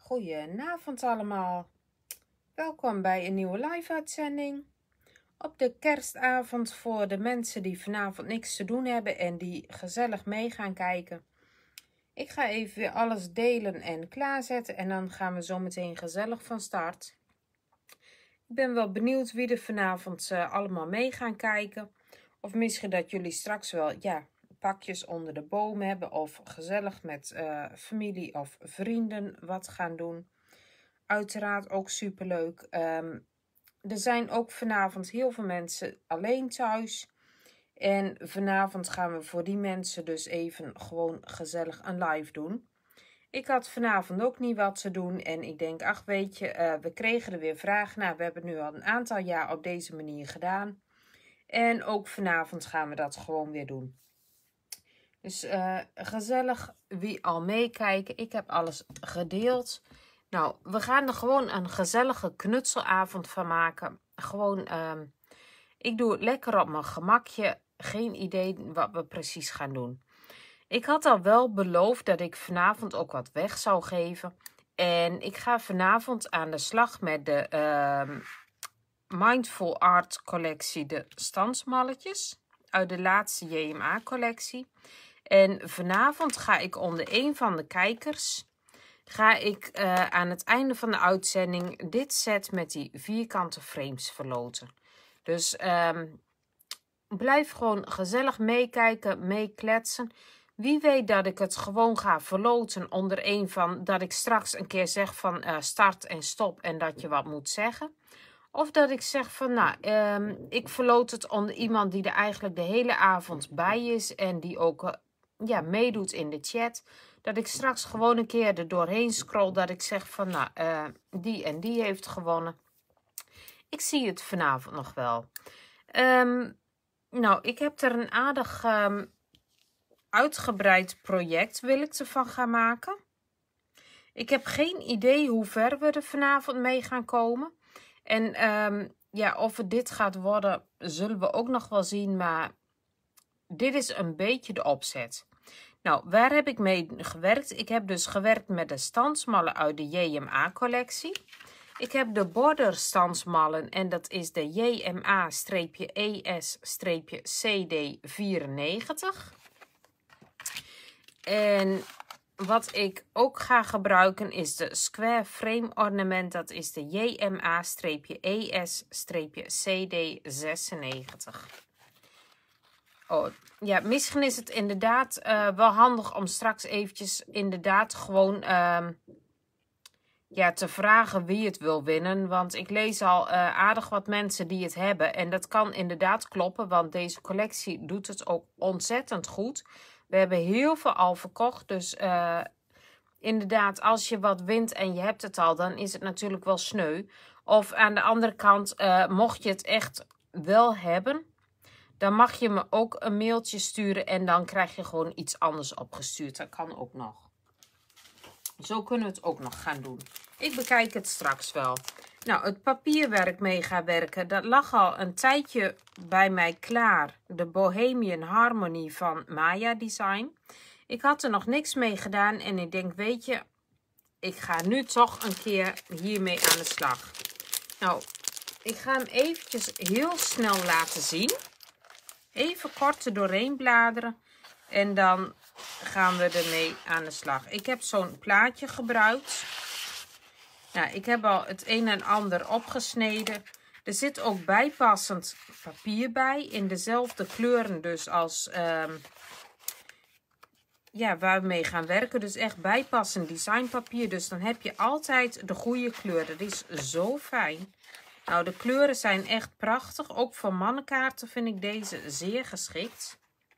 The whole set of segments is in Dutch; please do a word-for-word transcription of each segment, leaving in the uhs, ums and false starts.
Goedenavond allemaal. Welkom bij een nieuwe live-uitzending. Op de kerstavond voor de mensen die vanavond niks te doen hebben en die gezellig mee gaan kijken. Ik ga even weer alles delen en klaarzetten en dan gaan we zo meteen gezellig van start. Ik ben wel benieuwd wie er vanavond uh, allemaal mee gaan kijken. Of misschien dat jullie straks wel ja, pakjes onder de boom hebben of gezellig met uh, familie of vrienden wat gaan doen. Uiteraard ook superleuk. Um, er zijn ook vanavond heel veel mensen alleen thuis. En vanavond gaan we voor die mensen dus even gewoon gezellig een live doen. Ik had vanavond ook niet wat te doen. En ik denk, ach weet je, uh, we kregen er weer vragen. Nou, we hebben het nu al een aantal jaar op deze manier gedaan. En ook vanavond gaan we dat gewoon weer doen. Dus uh, gezellig wie al meekijken. Ik heb alles gedeeld. Nou, we gaan er gewoon een gezellige knutselavond van maken. Gewoon, uh, ik doe het lekker op mijn gemakje. Geen idee wat we precies gaan doen. Ik had al wel beloofd dat ik vanavond ook wat weg zou geven. En ik ga vanavond aan de slag met de uh, Mindful Art collectie, de stansmalletjes. Uit de laatste J M A collectie. En vanavond ga ik onder een van de kijkers... ga ik uh, aan het einde van de uitzending dit set met die vierkante frames verloten. Dus um, blijf gewoon gezellig meekijken, meekletsen. Wie weet dat ik het gewoon ga verloten onder een van... dat ik straks een keer zeg van uh, start en stop en dat je wat moet zeggen. Of dat ik zeg van nou, um, ik verloot het onder iemand die er eigenlijk de hele avond bij is. En die ook uh, ja, meedoet in de chat. Dat ik straks gewoon een keer er doorheen scroll. Dat ik zeg van nou, uh, die en die heeft gewonnen. Ik zie het vanavond nog wel. Um, nou, ik heb er een aardig um, uitgebreid project wil ik ervan gaan maken. Ik heb geen idee hoe ver we er vanavond mee gaan komen. En um, ja, of het dit gaat worden, zullen we ook nog wel zien. Maar dit is een beetje de opzet. Nou, waar heb ik mee gewerkt? Ik heb dus gewerkt met de stansmallen uit de J M A collectie. Ik heb de border stansmallen en dat is de J M A E S C D vierennegentig. En wat ik ook ga gebruiken is de square frame ornament. Dat is de J M A E S C D zesennegentig. Oh, ja, misschien is het inderdaad uh, wel handig om straks eventjes inderdaad gewoon uh, ja, te vragen wie het wil winnen. Want ik lees al uh, aardig wat mensen die het hebben. En dat kan inderdaad kloppen, want deze collectie doet het ook ontzettend goed. We hebben heel veel al verkocht, dus uh, inderdaad, als je wat wint en je hebt het al, dan is het natuurlijk wel sneu. Of aan de andere kant, uh, mocht je het echt wel hebben, dan mag je me ook een mailtje sturen en dan krijg je gewoon iets anders opgestuurd. Dat kan ook nog. Zo kunnen we het ook nog gaan doen. Ik bekijk het straks wel. Nou, het papier waar ik mee ga werken, dat lag al een tijdje bij mij klaar. De Bohemian Harmony van Maya Design. Ik had er nog niks mee gedaan en ik denk, weet je, ik ga nu toch een keer hiermee aan de slag. Nou, ik ga hem eventjes heel snel laten zien. Even kort er doorheen bladeren en dan gaan we ermee aan de slag. Ik heb zo'n plaatje gebruikt. Nou, ik heb al het een en ander opgesneden. Er zit ook bijpassend papier bij. In dezelfde kleuren dus als um, ja, waar we mee gaan werken. Dus echt bijpassend designpapier. Dus dan heb je altijd de goede kleur. Dat is zo fijn. Nou, de kleuren zijn echt prachtig. Ook voor mannenkaarten vind ik deze zeer geschikt.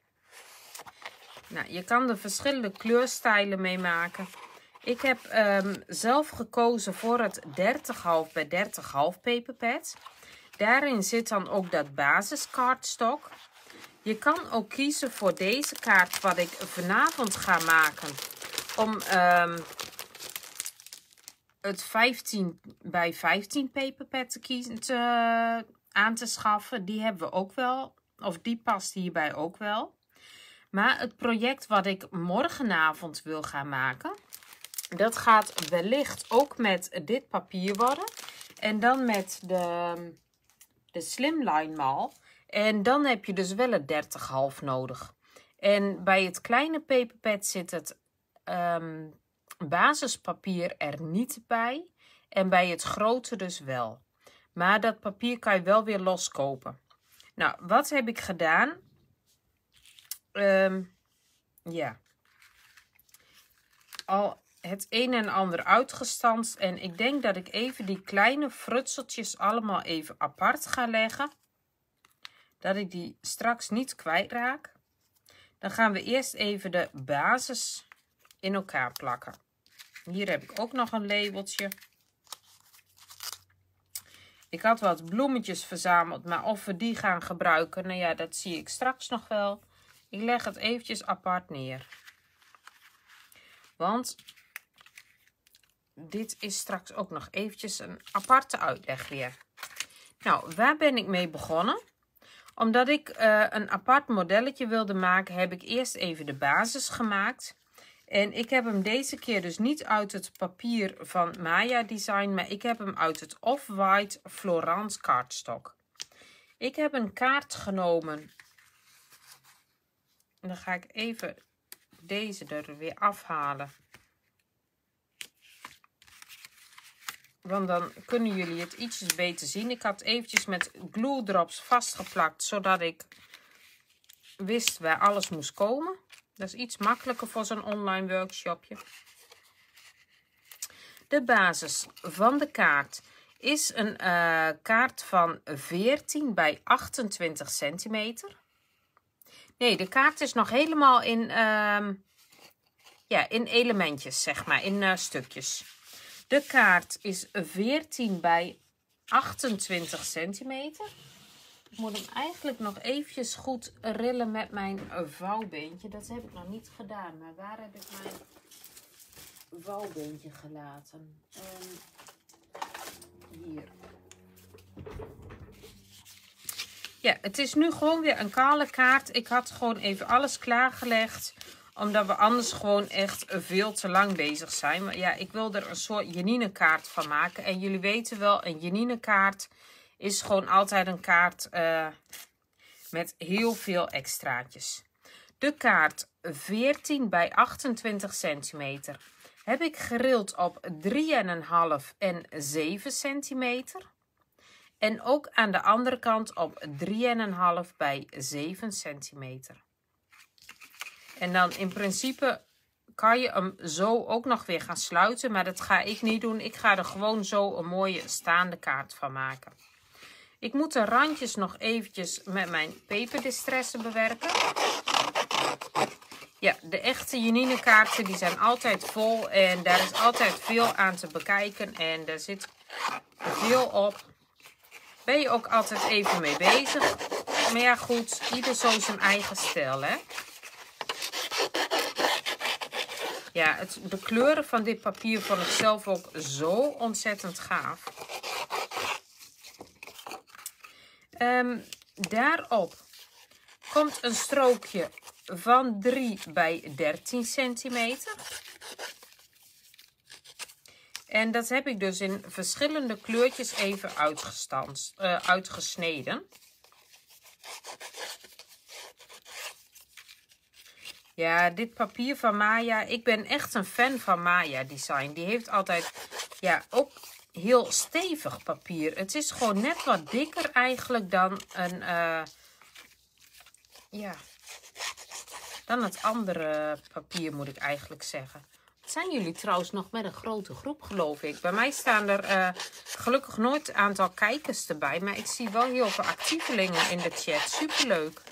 Nou, je kan er verschillende kleurstijlen mee maken. Ik heb um, zelf gekozen voor het dertig komma vijf bij dertig komma vijf paperpad. Daarin zit dan ook dat basiskaartstok. Je kan ook kiezen voor deze kaart wat ik vanavond ga maken. Om um, het vijftien bij vijftien paperpad te kiezen, te, aan te schaffen. Die hebben we ook wel. Of die past hierbij ook wel. Maar het project wat ik morgenavond wil gaan maken, Dat gaat wellicht ook met dit papier worden. En dan met de, de slimline mal. En dan heb je dus wel het dertig half nodig. En bij het kleine paperpad zit het um, basispapier er niet bij. En bij het grote dus wel. Maar dat papier kan je wel weer loskopen. Nou, wat heb ik gedaan? Um, ja. Al het een en ander uitgestanst. En ik denk dat ik even die kleine frutseltjes allemaal even apart ga leggen. Dat ik die straks niet kwijtraak. Dan gaan we eerst even de basis in elkaar plakken. Hier heb ik ook nog een labeltje. Ik had wat bloemetjes verzameld, maar of we die gaan gebruiken, nou ja, dat zie ik straks nog wel. Ik leg het eventjes apart neer. Want dit is straks ook nog eventjes een aparte uitleg weer. Nou, waar ben ik mee begonnen? Omdat ik uh, een apart modelletje wilde maken, heb ik eerst even de basis gemaakt. En ik heb hem deze keer dus niet uit het papier van Maya Design, maar ik heb hem uit het Off-White Florence kaartstok. Ik heb een kaart genomen. En dan ga ik even deze er weer afhalen. Want dan kunnen jullie het ietsjes beter zien. Ik had eventjes met glue drops vastgeplakt, zodat ik wist waar alles moest komen. Dat is iets makkelijker voor zo'n online workshopje. De basis van de kaart is een uh, kaart van veertien bij achtentwintig centimeter. Nee, de kaart is nog helemaal in, uh, ja, in elementjes, zeg maar, in uh, stukjes. De kaart is veertien bij achtentwintig centimeter. Ik moet hem eigenlijk nog eventjes goed rillen met mijn vouwbeentje. Dat heb ik nog niet gedaan. Maar waar heb ik mijn vouwbeentje gelaten? Um, hier. Ja, het is nu gewoon weer een kale kaart. Ik had gewoon even alles klaargelegd. Omdat we anders gewoon echt veel te lang bezig zijn. Maar ja, ik wil er een soort Janine kaart van maken. En jullie weten wel, een Janine kaart is gewoon altijd een kaart uh, met heel veel extraatjes. De kaart veertien bij achtentwintig centimeter heb ik gerild op drie komma vijf en zeven centimeter. En ook aan de andere kant op drie komma vijf bij zeven centimeter. En dan in principe kan je hem zo ook nog weer gaan sluiten. Maar dat ga ik niet doen. Ik ga er gewoon zo een mooie staande kaart van maken. Ik moet de randjes nog eventjes met mijn peperdistressen bewerken. Ja, de echte Janine kaarten die zijn altijd vol. En daar is altijd veel aan te bekijken. En daar zit veel op. Ben je ook altijd even mee bezig. Maar ja goed, ieder zo zijn eigen stijl, hè. Ja, het, de kleuren van dit papier vond ik zelf ook zo ontzettend gaaf. Um, daarop komt een strookje van drie bij dertien centimeter. En dat heb ik dus in verschillende kleurtjes even uitgestanst, uh, uitgesneden. Ja, dit papier van Maya. Ik ben echt een fan van Maya Design. Die heeft altijd, ja, ook heel stevig papier. Het is gewoon net wat dikker eigenlijk dan een, uh, ja, dan het andere papier moet ik eigenlijk zeggen. Zijn jullie trouwens nog met een grote groep, geloof ik. Bij mij staan er uh, gelukkig nooit een aantal kijkers erbij. Maar ik zie wel heel veel actievelingen in de chat. Superleuk.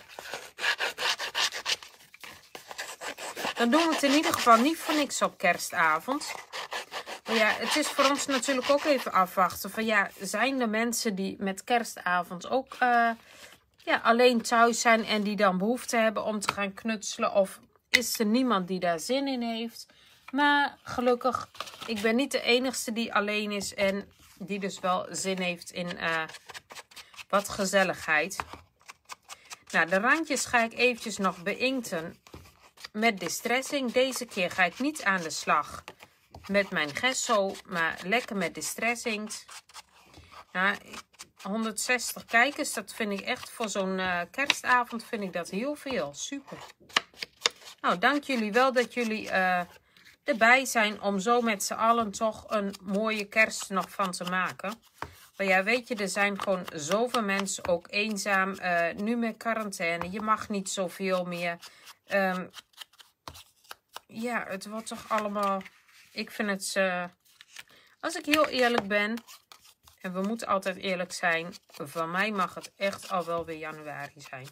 Dan doen we het in ieder geval niet voor niks op kerstavond. Maar ja, het is voor ons natuurlijk ook even afwachten. Van ja, zijn er mensen die met kerstavond ook uh, ja, alleen thuis zijn. En die dan behoefte hebben om te gaan knutselen. Of is er niemand die daar zin in heeft. Maar gelukkig, ik ben niet de enigste die alleen is. En die dus wel zin heeft in uh, wat gezelligheid. Nou, de randjes ga ik eventjes nog beinkten met distressing. Deze keer ga ik niet aan de slag met mijn gesso, maar lekker met Distress Inkt. Ja, honderdzestig kijkers, dat vind ik echt voor zo'n uh, kerstavond vind ik dat heel veel. Super. Nou, dank jullie wel dat jullie uh, erbij zijn om zo met z'n allen toch een mooie kerst nog van te maken. Maar ja, weet je, er zijn gewoon zoveel mensen ook eenzaam. Uh, nu met quarantaine, je mag niet zoveel meer. Um, ja, het wordt toch allemaal... Ik vind het... Uh, als ik heel eerlijk ben... En we moeten altijd eerlijk zijn. Van mij mag het echt al wel weer januari zijn.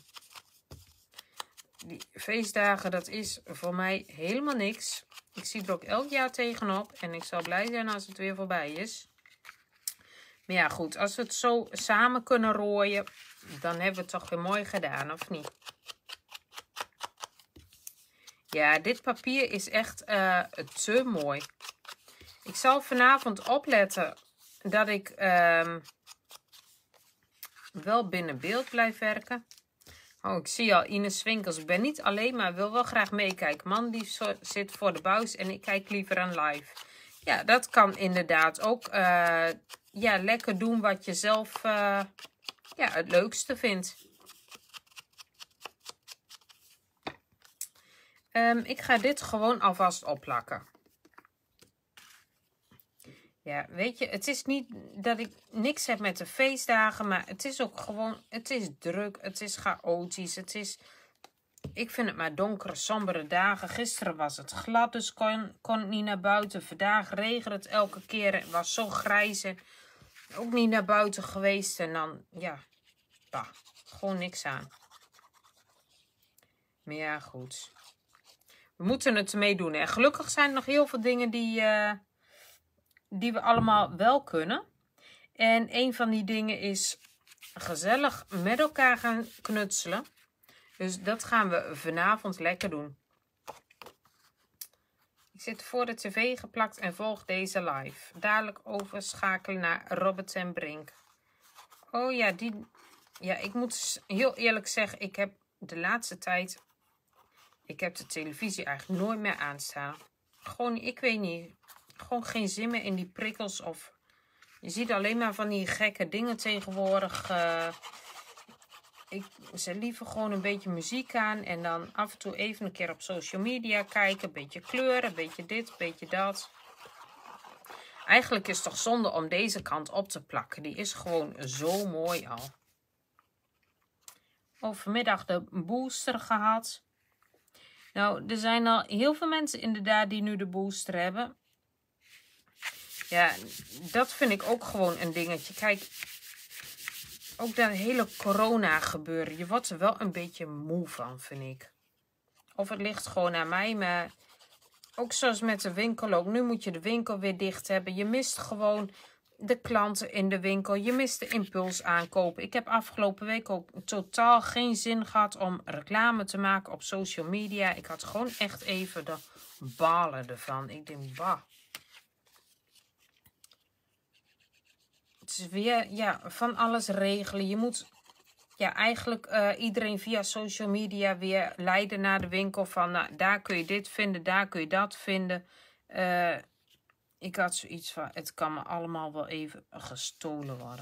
Die feestdagen, dat is voor mij helemaal niks. Ik zie er ook elk jaar tegenop. En ik zal blij zijn als het weer voorbij is. Maar ja, goed. Als we het zo samen kunnen rooien. Dan hebben we het toch weer mooi gedaan, of niet? Ja, dit papier is echt uh, te mooi. Ik zal vanavond opletten... dat ik uh, wel binnen beeld blijf werken. Oh, ik zie al Ines Winkels. Ik ben niet alleen, maar wil wel graag meekijken. Man, die zo, zit voor de buis en ik kijk liever aan live. Ja, dat kan inderdaad ook uh, ja, lekker doen wat je zelf uh, ja, het leukste vindt. Um, ik ga dit gewoon alvast opplakken. Ja, weet je, het is niet dat ik niks heb met de feestdagen, maar het is ook gewoon, het is druk, het is chaotisch, het is, ik vind het maar donkere, sombere dagen. Gisteren was het glad, dus kon, kon ik niet naar buiten. Vandaag regent het elke keer, het was zo grijs en ook niet naar buiten geweest. En dan, ja, bah, gewoon niks aan. Maar ja, goed. We moeten het ermee doen. En gelukkig zijn er nog heel veel dingen die... Uh, die we allemaal wel kunnen. En een van die dingen is gezellig met elkaar gaan knutselen. Dus dat gaan we vanavond lekker doen. Ik zit voor de tv geplakt en volg deze live. Dadelijk overschakelen naar Robert ten Brink. Oh ja, die... Ja, ik moet heel eerlijk zeggen, ik heb de laatste tijd... Ik heb de televisie eigenlijk nooit meer aanstaan. Gewoon, ik weet niet... Gewoon geen zin meer in die prikkels. Of je ziet alleen maar van die gekke dingen tegenwoordig. Uh, ik zet liever gewoon een beetje muziek aan. En dan af en toe even een keer op social media kijken. Een beetje kleuren, een beetje dit, een beetje dat. Eigenlijk is het toch zonde om deze kant op te plakken. Die is gewoon zo mooi al. Oh, vanmiddag de booster gehad. Nou, er zijn al heel veel mensen inderdaad die nu de booster hebben. Ja, dat vind ik ook gewoon een dingetje. Kijk, ook dat hele corona gebeuren. Je wordt er wel een beetje moe van, vind ik. Of het ligt gewoon aan mij, maar ook zoals met de winkel ook. Nu moet je de winkel weer dicht hebben. Je mist gewoon de klanten in de winkel. Je mist de impuls aankopen. Ik heb afgelopen week ook totaal geen zin gehad om reclame te maken op social media. Ik had gewoon echt even de balen ervan. Ik denk, bah. Het is weer, ja, van alles regelen. Je moet, ja, eigenlijk uh, iedereen via social media weer leiden naar de winkel. Van, nou, daar kun je dit vinden, daar kun je dat vinden. Uh, ik had zoiets van, het kan me allemaal wel even gestolen worden.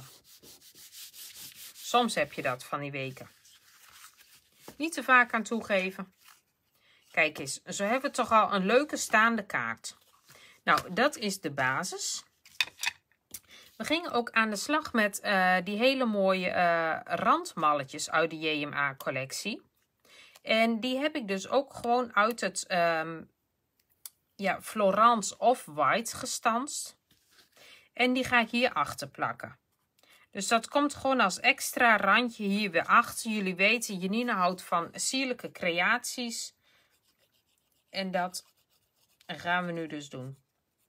Soms heb je dat van die weken. Niet te vaak aan toegeven. Kijk eens, zo hebben we toch al een leuke staande kaart. Nou, dat is de basis. We gingen ook aan de slag met uh, die hele mooie uh, randmalletjes uit de J M A-collectie. En die heb ik dus ook gewoon uit het um, ja, Florence Off-White gestanst. En die ga ik hier achter plakken. Dus dat komt gewoon als extra randje hier weer achter. Jullie weten, Janine houdt van sierlijke creaties. En dat gaan we nu dus doen.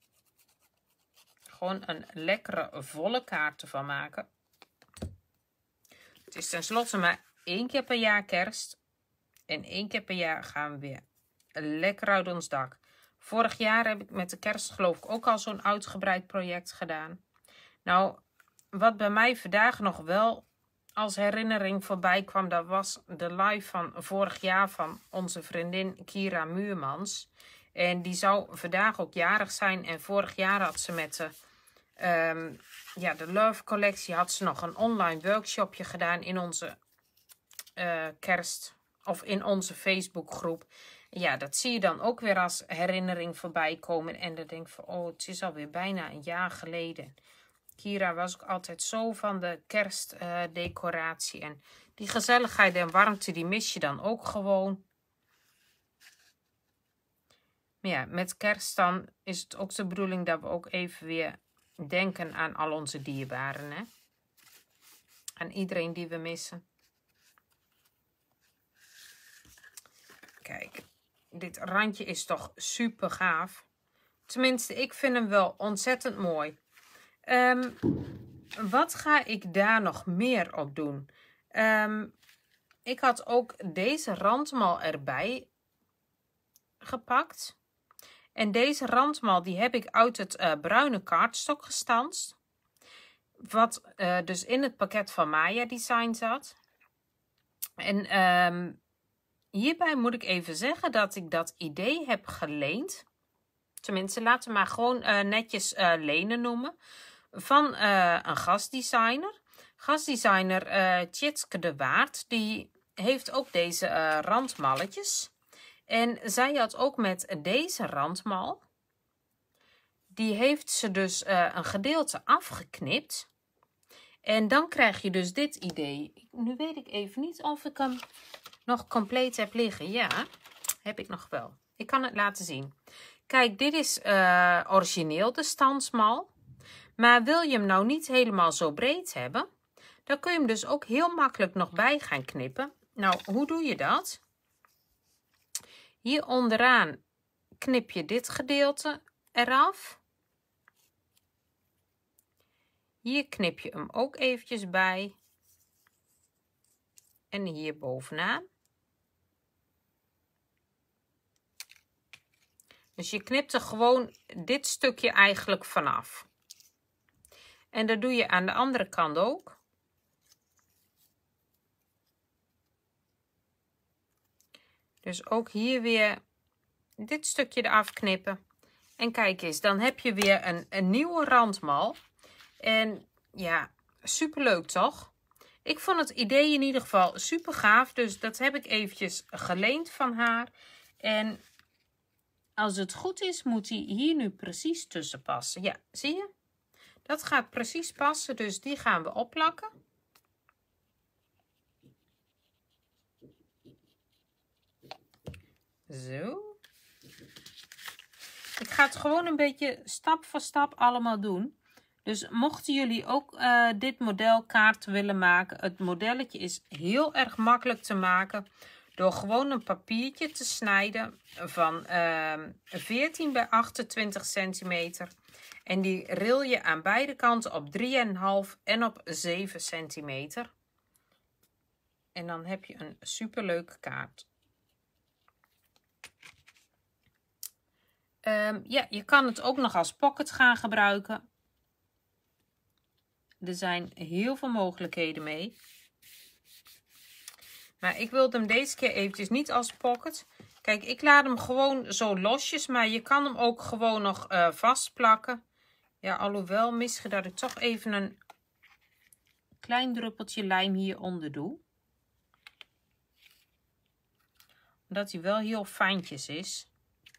Gewoon een lekkere volle kaart ervan maken. Het is tenslotte maar één keer per jaar kerst. En één keer per jaar gaan we weer lekker uit ons dak. Vorig jaar heb ik met de kerst geloof ik ook al zo'n uitgebreid project gedaan. Nou, wat bij mij vandaag nog wel als herinnering voorbij kwam. Dat was de live van vorig jaar van onze vriendin Kira Muurmans. En die zou vandaag ook jarig zijn. En vorig jaar had ze met de, um, ja, de Love collectie had ze nog een online workshopje gedaan in onze uh, kerst of in onze Facebookgroep. Ja, dat zie je dan ook weer als herinnering voorbij komen. En dan denk ik van, oh, het is alweer bijna een jaar geleden. Kira was ook altijd zo van de kerstdecoratie. Uh, en die gezelligheid en warmte, die mis je dan ook gewoon. Maar ja, met kerst dan is het ook de bedoeling dat we ook even weer denken aan al onze dierbaren. Hè? Aan iedereen die we missen. Kijk, dit randje is toch super gaaf. Tenminste, ik vind hem wel ontzettend mooi. Um, wat ga ik daar nog meer op doen? Um, ik had ook deze randmal erbij gepakt. En deze randmal die heb ik uit het uh, bruine kaartstok gestanst. Wat uh, dus in het pakket van Maya Design zat. En um, hierbij moet ik even zeggen dat ik dat idee heb geleend. Tenminste, laten we maar gewoon uh, netjes uh, lenen noemen. Van uh, een gastdesigner. Gastdesigner uh, Tjitske de Waard. Die heeft ook deze uh, randmalletjes. En zij had ook met deze randmal. Die heeft ze dus uh, een gedeelte afgeknipt. En dan krijg je dus dit idee. Nu weet ik even niet of ik hem nog compleet heb liggen. Ja, heb ik nog wel. Ik kan het laten zien. Kijk, dit is uh, origineel de stansmal. Maar wil je hem nou niet helemaal zo breed hebben, dan kun je hem dus ook heel makkelijk nog bij gaan knippen. Nou, hoe doe je dat? Hier onderaan knip je dit gedeelte eraf. Hier knip je hem ook eventjes bij. En hier bovenaan. Dus je knipt er gewoon dit stukje eigenlijk vanaf. En dat doe je aan de andere kant ook. Dus ook hier weer dit stukje eraf knippen. En kijk eens, dan heb je weer een, een nieuwe randmal. En ja, super leuk toch? Ik vond het idee in ieder geval super gaaf. Dus dat heb ik eventjes geleend van haar. En als het goed is, moet hij hier nu precies tussen passen. Ja, zie je? Dat gaat precies passen, dus die gaan we opplakken. Zo. Ik ga het gewoon een beetje stap voor stap allemaal doen. Dus mochten jullie ook uh, dit modelkaart willen maken. Het modelletje is heel erg makkelijk te maken. Door gewoon een papiertje te snijden van uh, veertien bij achtentwintig centimeter. En die ril je aan beide kanten op drie komma vijf en op zeven centimeter. En dan heb je een superleuke kaart. Um, ja, je kan het ook nog als pocket gaan gebruiken. Er zijn heel veel mogelijkheden mee. Maar ik wilde hem deze keer eventjes niet als pocket. Kijk, ik laat hem gewoon zo losjes. Maar je kan hem ook gewoon nog uh, vastplakken. Ja, alhoewel misschien dat ik toch even een klein druppeltje lijm hieronder doe. Omdat hij wel heel fijntjes is.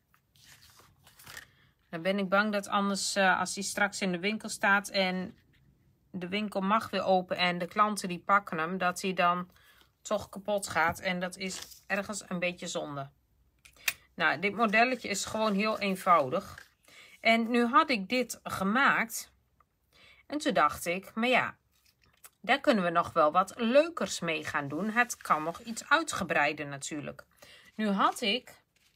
Dan ben ik bang dat anders, uh, als hij straks in de winkel staat en de winkel mag weer open en de klanten die pakken hem, dat hij dan toch kapot gaat. En dat is ergens een beetje zonde. Nou, dit modelletje is gewoon heel eenvoudig. En nu had ik dit gemaakt. En toen dacht ik, maar ja, daar kunnen we nog wel wat leukers mee gaan doen. Het kan nog iets uitgebreider natuurlijk. Nu had ik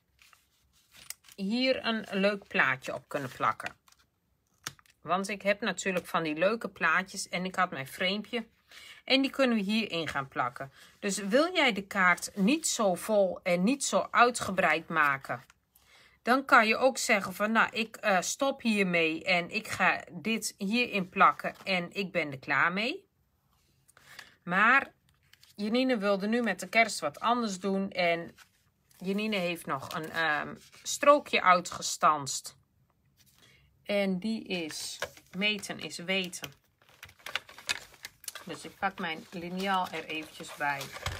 hier een leuk plaatje op kunnen plakken. Want ik heb natuurlijk van die leuke plaatjes en ik had mijn framepje. En die kunnen we hierin gaan plakken. Dus wil jij de kaart niet zo vol en niet zo uitgebreid maken, dan kan je ook zeggen van nou, ik uh, stop hiermee en ik ga dit hierin plakken en ik ben er klaar mee. Maar Janine wilde nu met de kerst wat anders doen en Janine heeft nog een um, strookje uitgestanst. En die is, meten is weten. Dus ik pak mijn liniaal er eventjes bij.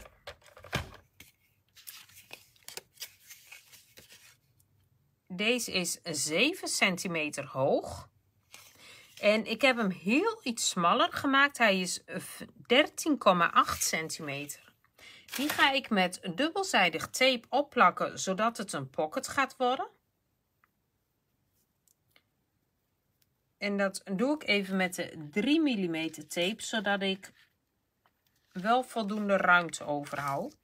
Deze is zeven centimeter hoog. En ik heb hem heel iets smaller gemaakt. Hij is dertien komma acht centimeter. Die ga ik met dubbelzijdig tape opplakken, zodat het een pocket gaat worden. En dat doe ik even met de drie millimeter tape, zodat ik wel voldoende ruimte overhoud.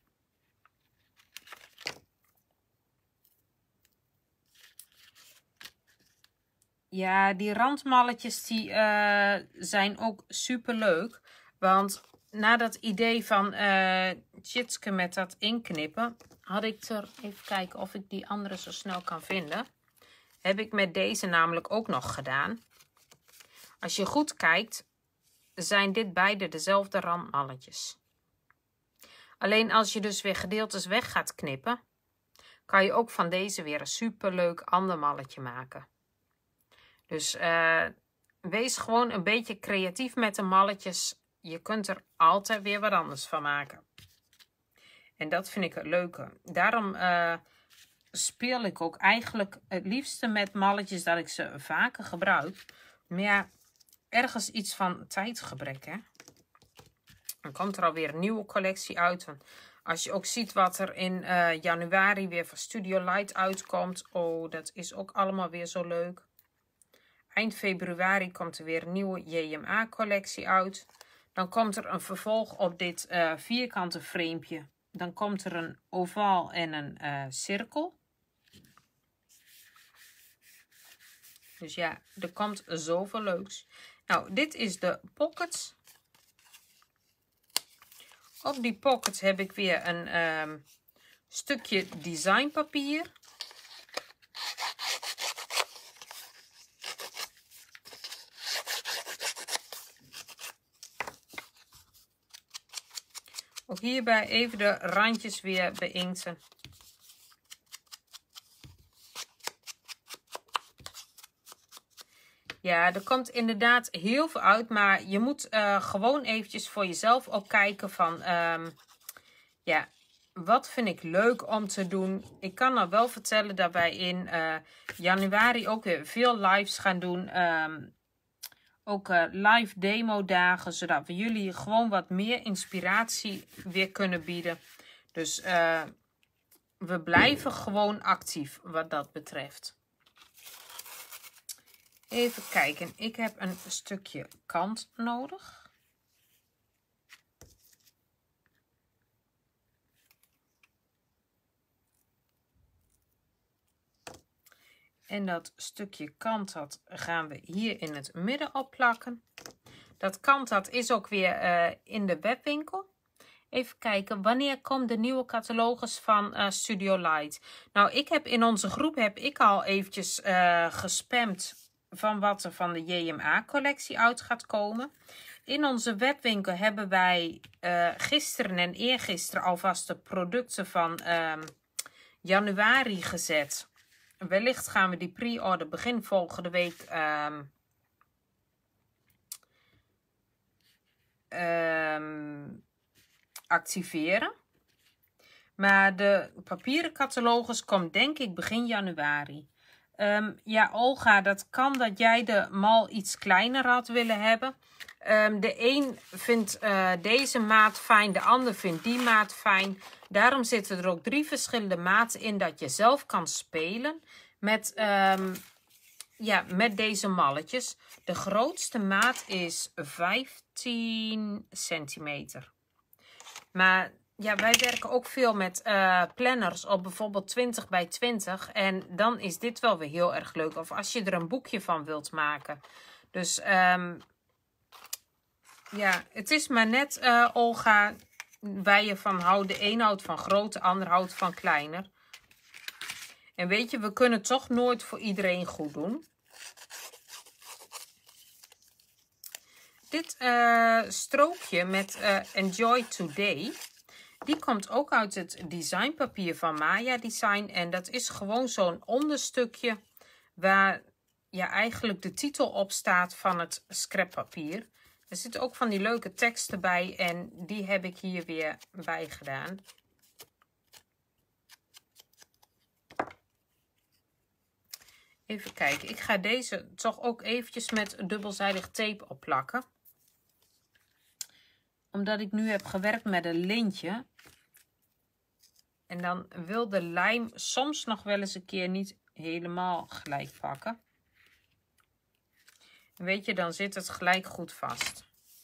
Ja, die randmalletjes die, uh, zijn ook super leuk. Want na dat idee van uh, Tjitske met dat inknippen, had ik er, even kijken of ik die andere zo snel kan vinden. Heb ik met deze namelijk ook nog gedaan. Als je goed kijkt, zijn dit beide dezelfde randmalletjes. Alleen als je dus weer gedeeltes weg gaat knippen, kan je ook van deze weer een super leuk ander malletje maken. Dus uh, wees gewoon een beetje creatief met de malletjes. Je kunt er altijd weer wat anders van maken. En dat vind ik het leuke. Daarom uh, speel ik ook eigenlijk het liefste met malletjes dat ik ze vaker gebruik. Maar ja, ergens iets van tijdgebrek, hè. Dan komt er alweer een nieuwe collectie uit. Want als je ook ziet wat er in uh, januari weer van Studio Light uitkomt. Oh, dat is ook allemaal weer zo leuk. Eind februari komt er weer een nieuwe J M A collectie uit. Dan komt er een vervolg op dit uh, vierkante framepje. Dan komt er een ovaal en een uh, cirkel. Dus ja, er komt zoveel leuks. Nou, dit is de pocket. Op die pocket heb ik weer een um, stukje designpapier. Ook hierbij even de randjes weer beinkten. Ja, er komt inderdaad heel veel uit, maar je moet uh, gewoon eventjes voor jezelf ook kijken van, um, ja, wat vind ik leuk om te doen. Ik kan nou wel vertellen dat wij in uh, januari ook weer veel lives gaan doen. Um, ook uh, live demo dagen, zodat we jullie gewoon wat meer inspiratie weer kunnen bieden. Dus uh, we blijven gewoon actief wat dat betreft. Even kijken, ik heb een stukje kant nodig. En dat stukje kant dat gaan we hier in het midden opplakken. Dat kant dat is ook weer uh, in de webwinkel. Even kijken, wanneer komt de nieuwe catalogus van uh, Studio Light? Nou, ik heb in onze groep heb ik al eventjes uh, gespamd van wat er van de J M A collectie uit gaat komen. In onze webwinkel hebben wij uh, gisteren en eergisteren alvast de producten van uh, januari gezet. Wellicht gaan we die pre-order begin volgende week um, um, activeren. Maar de papieren catalogus komt denk ik begin januari. Um, ja, Olga, dat kan dat jij de mal iets kleiner had willen hebben. Um, de een vindt uh, deze maat fijn, de ander vindt die maat fijn. Daarom zitten er ook drie verschillende maten in dat je zelf kan spelen met, um, ja, met deze malletjes. De grootste maat is vijftien centimeter. Maar ja, wij werken ook veel met uh, planners op bijvoorbeeld twintig bij twintig. En dan is dit wel weer heel erg leuk. Of als je er een boekje van wilt maken. Dus um, ja, het is maar net, uh, Olga, waar je van houdt. De een houdt van groot, de ander houdt van kleiner. En weet je, we kunnen toch nooit voor iedereen goed doen. Dit uh, strookje met uh, Enjoy Today, Die komt ook uit het designpapier van Maya Design. En dat is gewoon zo'n onderstukje waar ja, eigenlijk de titel op staat van het scrappapier. Er zitten ook van die leuke teksten bij en die heb ik hier weer bij gedaan. Even kijken, ik ga deze toch ook eventjes met dubbelzijdig tape opplakken. Omdat ik nu heb gewerkt met een lintje. En dan wil de lijm soms nog wel eens een keer niet helemaal gelijk pakken. Weet je, dan zit het gelijk goed vast.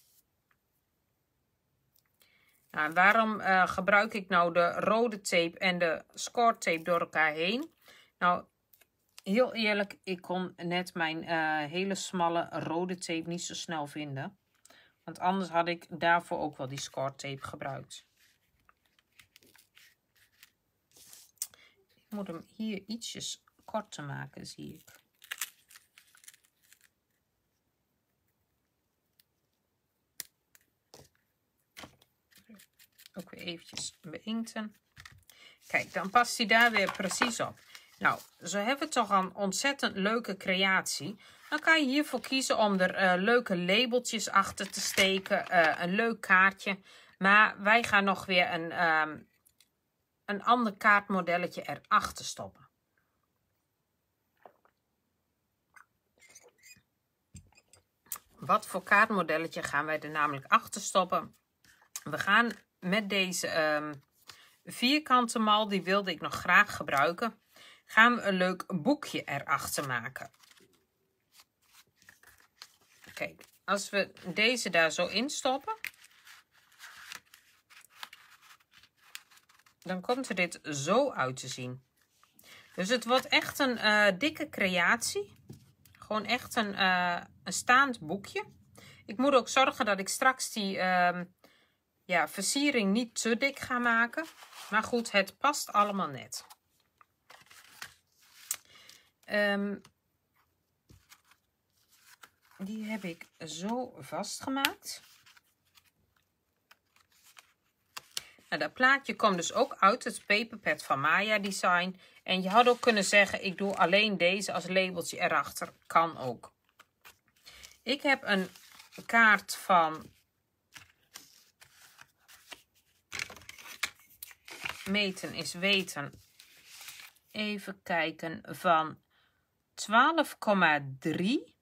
Nou, waarom uh, gebruik ik nou de rode tape en de score tape door elkaar heen? Nou, heel eerlijk, ik kon net mijn uh, hele smalle rode tape niet zo snel vinden. Want anders had ik daarvoor ook wel die score tape gebruikt. Ik moet hem hier ietsjes korter maken, zie ik. Ook weer eventjes beinkten. Kijk, dan past hij daar weer precies op. Nou, zo hebben we toch een ontzettend leuke creatie. Dan kan je hiervoor kiezen om er uh, leuke labeltjes achter te steken. Uh, een leuk kaartje. Maar wij gaan nog weer een, um, een ander kaartmodelletje erachter stoppen. Wat voor kaartmodelletje gaan wij er namelijk achter stoppen? We gaan met deze um, vierkante mal, die wilde ik nog graag gebruiken, gaan we een leuk boekje erachter maken. Kijk, als we deze daar zo in stoppen, dan komt er dit zo uit te zien. Dus het wordt echt een uh, dikke creatie. Gewoon echt een, uh, een staand boekje. Ik moet ook zorgen dat ik straks die uh, ja, versiering niet te dik ga maken. Maar goed, het past allemaal net. Um, die heb ik zo vastgemaakt. Nou, dat plaatje komt dus ook uit het paperpad van Maya Design. En je had ook kunnen zeggen, ik doe alleen deze als labeltje erachter. Kan ook. Ik heb een kaart van Meten is weten. Even kijken, van twaalf komma drie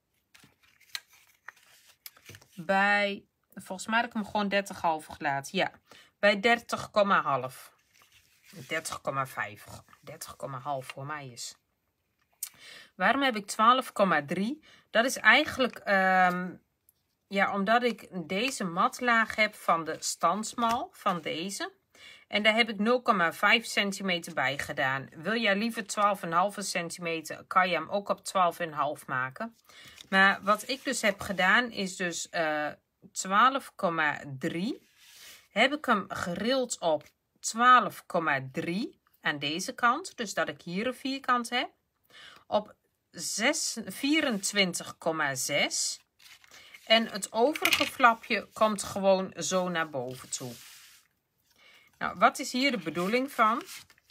bij, volgens mij heb ik hem gewoon dertig komma vijf gelaten. Ja, bij dertig komma vijf. dertig komma vijf. dertig komma vijf voor mij is. Waarom heb ik twaalf komma drie? Dat is eigenlijk, um, ja, omdat ik deze matlaag heb van de standsmal, van deze. En daar heb ik nul komma vijf centimeter bij gedaan. Wil jij liever twaalf komma vijf centimeter, kan je hem ook op twaalf komma vijf maken. Maar wat ik dus heb gedaan is dus uh, twaalf komma drie. Heb ik hem gerild op twaalf komma drie aan deze kant. Dus dat ik hier een vierkant heb. Op vierentwintig komma zes. En het overige flapje komt gewoon zo naar boven toe. Nou, wat is hier de bedoeling van?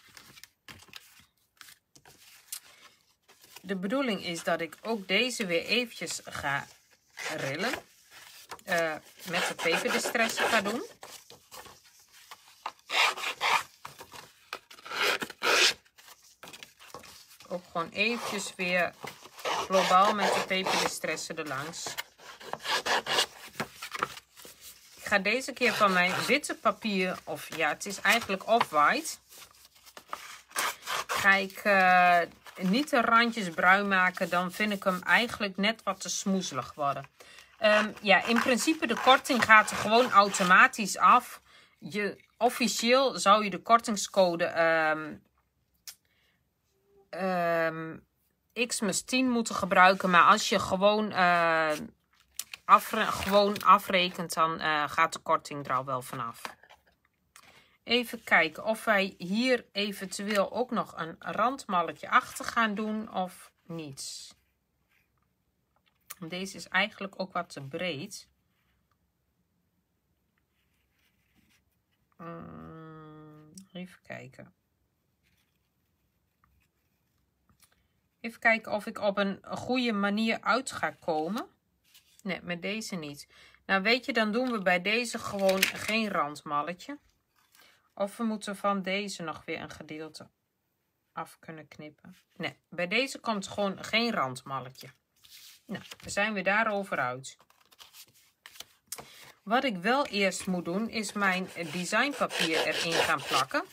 De bedoeling is dat ik ook deze weer eventjes ga rillen. Uh, met de peperdistresser ga doen. Ook gewoon eventjes weer globaal met de peperdistresser erlangs. Ik ga deze keer van mijn witte papier, of ja, het is eigenlijk off-white. Ga ik uh, niet de randjes bruin maken, dan vind ik hem eigenlijk net wat te smoezelig worden. Um, ja, in principe de korting gaat er gewoon automatisch af. Je, officieel zou je de kortingscode um, um, X plus tien moeten gebruiken. Maar als je gewoon, uh, afre gewoon afrekent, dan uh, gaat de korting er al wel vanaf. Even kijken of wij hier eventueel ook nog een randmalletje achter gaan doen of niet. Deze is eigenlijk ook wat te breed. Um, Even kijken. Even kijken of ik op een goede manier uit ga komen. Nee, met deze niet. Nou weet je, dan doen we bij deze gewoon geen randmalletje. Of we moeten van deze nog weer een gedeelte af kunnen knippen. Nee, bij deze komt gewoon geen randmalletje. Nou, dan zijn we daarover uit. Wat ik wel eerst moet doen, is mijn designpapier erin gaan plakken.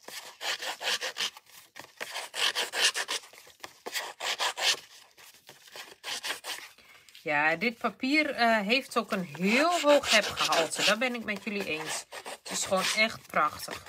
Ja, dit papier uh, heeft ook een heel hoog hebgehalte. Dat ben ik met jullie eens. Het is gewoon echt prachtig.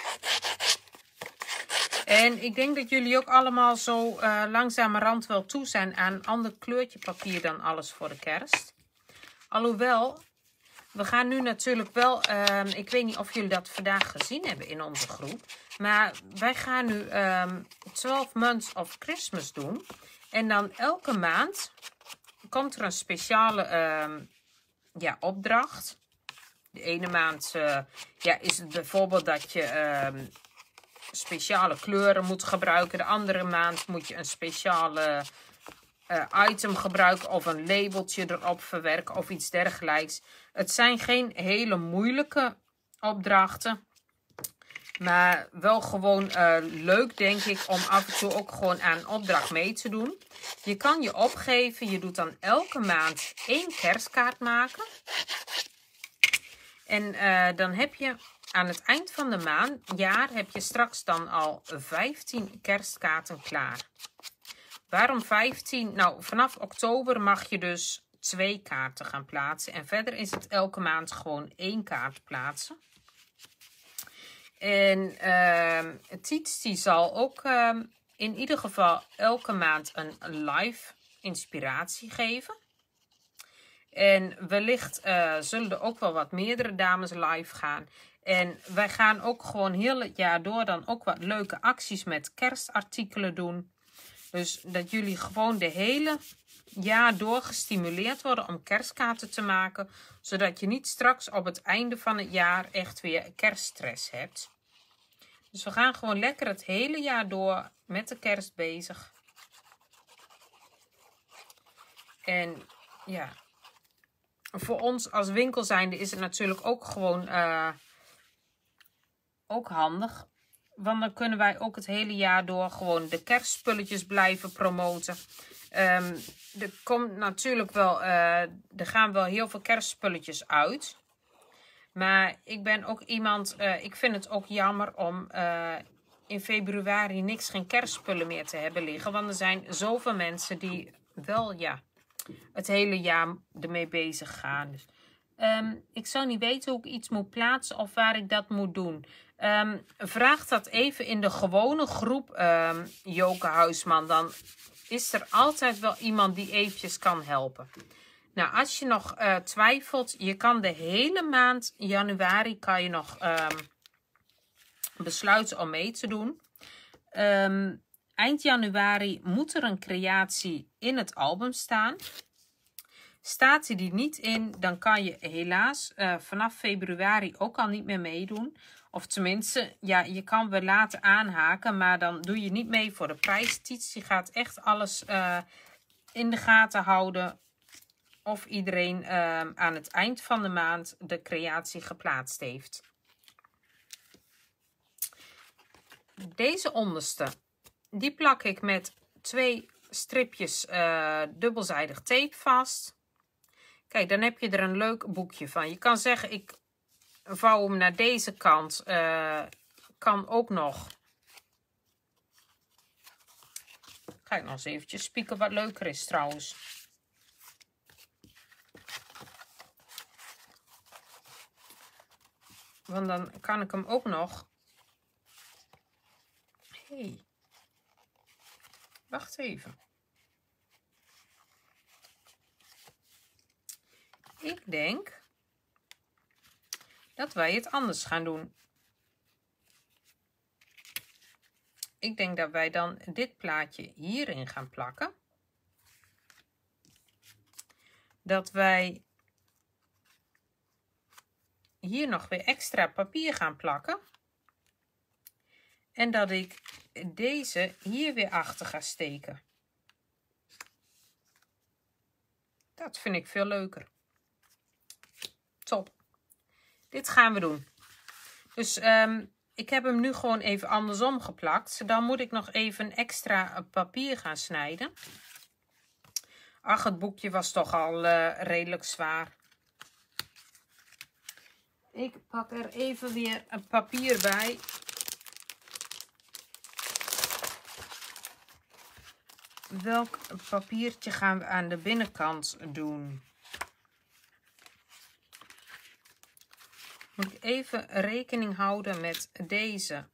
En ik denk dat jullie ook allemaal zo uh, langzamerhand wel toe zijn aan een ander kleurtje papier dan alles voor de kerst. Alhoewel, we gaan nu natuurlijk wel, uh, ik weet niet of jullie dat vandaag gezien hebben in onze groep. Maar wij gaan nu um, twaalf Months of Christmas doen. En dan elke maand komt er een speciale uh, ja, opdracht. De ene maand uh, ja, is het bijvoorbeeld dat je uh, speciale kleuren moet gebruiken. De andere maand moet je een speciale uh, item gebruiken of een labeltje erop verwerken of iets dergelijks. Het zijn geen hele moeilijke opdrachten. Maar wel gewoon uh, leuk, denk ik, om af en toe ook gewoon aan een opdracht mee te doen. Je kan je opgeven. Je doet dan elke maand één kerstkaart maken. En uh, dan heb je aan het eind van de maand, jaar, heb je straks dan al vijftien kerstkaarten klaar. Waarom vijftien? Nou, vanaf oktober mag je dus twee kaarten gaan plaatsen. En verder is het elke maand gewoon één kaart plaatsen. En uh, Tiets die zal ook uh, in ieder geval elke maand een live inspiratie geven. En wellicht uh, zullen er ook wel wat meerdere dames live gaan. En wij gaan ook gewoon heel het jaar door dan ook wat leuke acties met kerstartikelen doen. Dus dat jullie gewoon de hele jaar door gestimuleerd worden om kerstkaarten te maken. Zodat je niet straks op het einde van het jaar echt weer kerststress hebt. Dus we gaan gewoon lekker het hele jaar door met de kerst bezig. En ja, voor ons als winkel zijnde is het natuurlijk ook gewoon uh, ook handig. Want dan kunnen wij ook het hele jaar door gewoon de kerstspulletjes blijven promoten. Um, er komt natuurlijk wel, uh, er gaan wel heel veel kerstspulletjes uit. Maar ik ben ook iemand, uh, ik vind het ook jammer om uh, in februari niks, geen kerstspullen meer te hebben liggen. Want er zijn zoveel mensen die wel, ja, het hele jaar ermee bezig gaan. Dus, um, ik zou niet weten hoe ik iets moet plaatsen of waar ik dat moet doen. Um, vraag dat even in de gewone groep, um, Joke Huisman. Dan is er altijd wel iemand die eventjes kan helpen. Nou, als je nog uh, twijfelt, je kan de hele maand januari kan je nog um, besluiten om mee te doen. Um, eind januari moet er een creatie in het album staan. Staat die er niet in, dan kan je helaas uh, vanaf februari ook al niet meer meedoen. Of tenminste, ja, je kan wel laten aanhaken, maar dan doe je niet mee voor de prijs. Tiets, die gaat echt alles uh, in de gaten houden. Of iedereen uh, aan het eind van de maand de creatie geplaatst heeft. Deze onderste, die plak ik met twee stripjes uh, dubbelzijdig tape vast. Kijk, dan heb je er een leuk boekje van. Je kan zeggen, ik vouw hem naar deze kant. Uh, kan ook nog. Ga ik nog eens eventjes spieken wat leuker is trouwens. Want dan kan ik hem ook nog. Hey. Wacht even. Ik denk dat wij het anders gaan doen. Ik denk dat wij dan dit plaatje hierin gaan plakken. Dat wij hier nog weer extra papier gaan plakken. En dat ik deze hier weer achter ga steken. Dat vind ik veel leuker. Top. Dit gaan we doen. Dus um, ik heb hem nu gewoon even andersom geplakt. Dan moet ik nog even extra papier gaan snijden. Ach, het boekje was toch al uh, redelijk zwaar. Ik pak er even weer een papier bij. Welk papiertje gaan we aan de binnenkant doen? Moet ik even rekening houden met deze.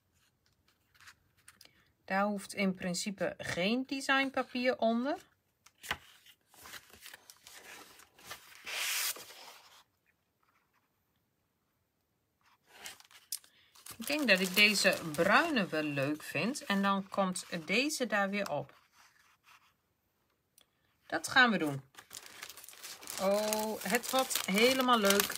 Daar hoeft in principe geen designpapier onder. Ik denk dat ik deze bruine wel leuk vind. En dan komt deze daar weer op. Dat gaan we doen. Oh, het wordt helemaal leuk.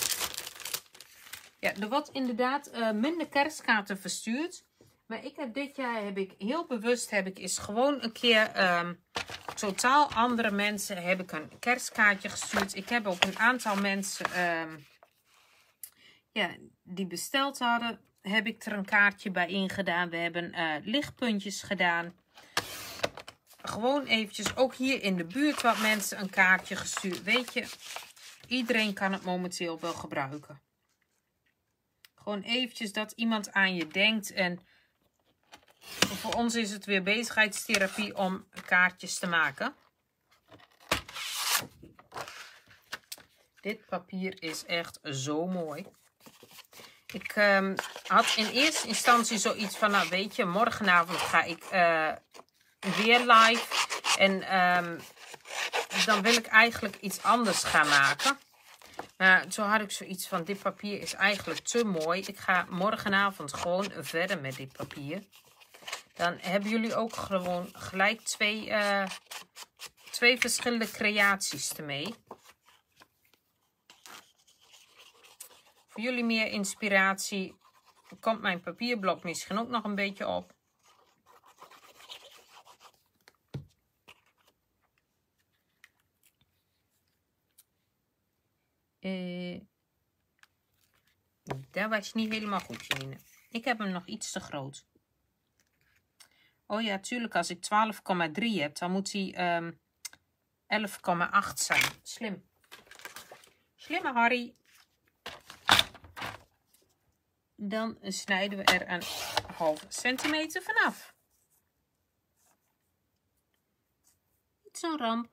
Ja, er wordt inderdaad uh, minder kerstkaarten verstuurd. Maar ik heb dit jaar, heb ik heel bewust, heb ik is gewoon een keer um, totaal andere mensen heb ik een kerstkaartje gestuurd. Ik heb ook een aantal mensen um, ja, die besteld hadden, heb ik er een kaartje bij ingedaan. We hebben uh, lichtpuntjes gedaan. Gewoon eventjes, ook hier in de buurt wat mensen een kaartje gestuurd. Weet je, iedereen kan het momenteel wel gebruiken. Gewoon eventjes dat iemand aan je denkt. En voor ons is het weer bezigheidstherapie om kaartjes te maken. Dit papier is echt zo mooi. Ik um, had in eerste instantie zoiets van, nou weet je, morgenavond ga ik uh, weer live. En um, dan wil ik eigenlijk iets anders gaan maken. Maar toen had ik zoiets van, dit papier is eigenlijk te mooi. Ik ga morgenavond gewoon verder met dit papier. Dan hebben jullie ook gewoon gelijk twee, uh, twee verschillende creaties ermee. Voor jullie meer inspiratie komt mijn papierblok misschien ook nog een beetje op. Uh, dat was niet helemaal goed, Janine. Ik heb hem nog iets te groot. Oh ja, tuurlijk, als ik twaalf komma drie heb, dan moet hij um, elf komma acht zijn. Slim. Slimme Harry. Dan snijden we er een half centimeter vanaf. Niet zo'n ramp.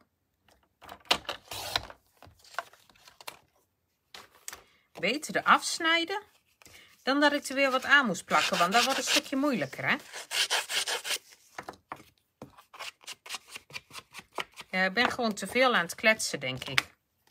Beter er afsnijden dan dat ik er weer wat aan moest plakken, want dat wordt een stukje moeilijker, hè? Ja, ik ben gewoon te veel aan het kletsen, denk ik.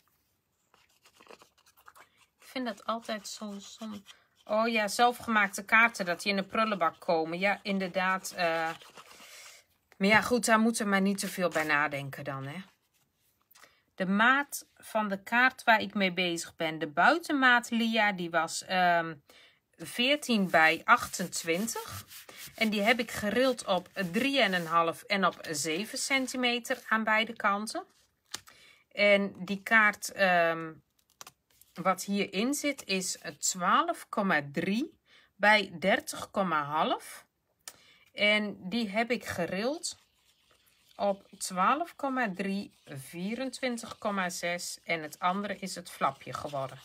Ik vind dat altijd zo... zo... Oh ja, zelfgemaakte kaarten, dat die in de prullenbak komen. Ja, inderdaad. Uh... Maar ja, goed, daar moeten we maar niet te veel bij nadenken dan, hè. De maat van de kaart waar ik mee bezig ben, de buitenmaat Lia, die was um, veertien bij achtentwintig. En die heb ik gerild op drie komma vijf en op zeven centimeter aan beide kanten. En die kaart um, wat hierin zit is twaalf komma drie bij dertig komma vijf. En die heb ik gerild op twaalf komma drie, vierentwintig komma zes en het andere is het flapje geworden.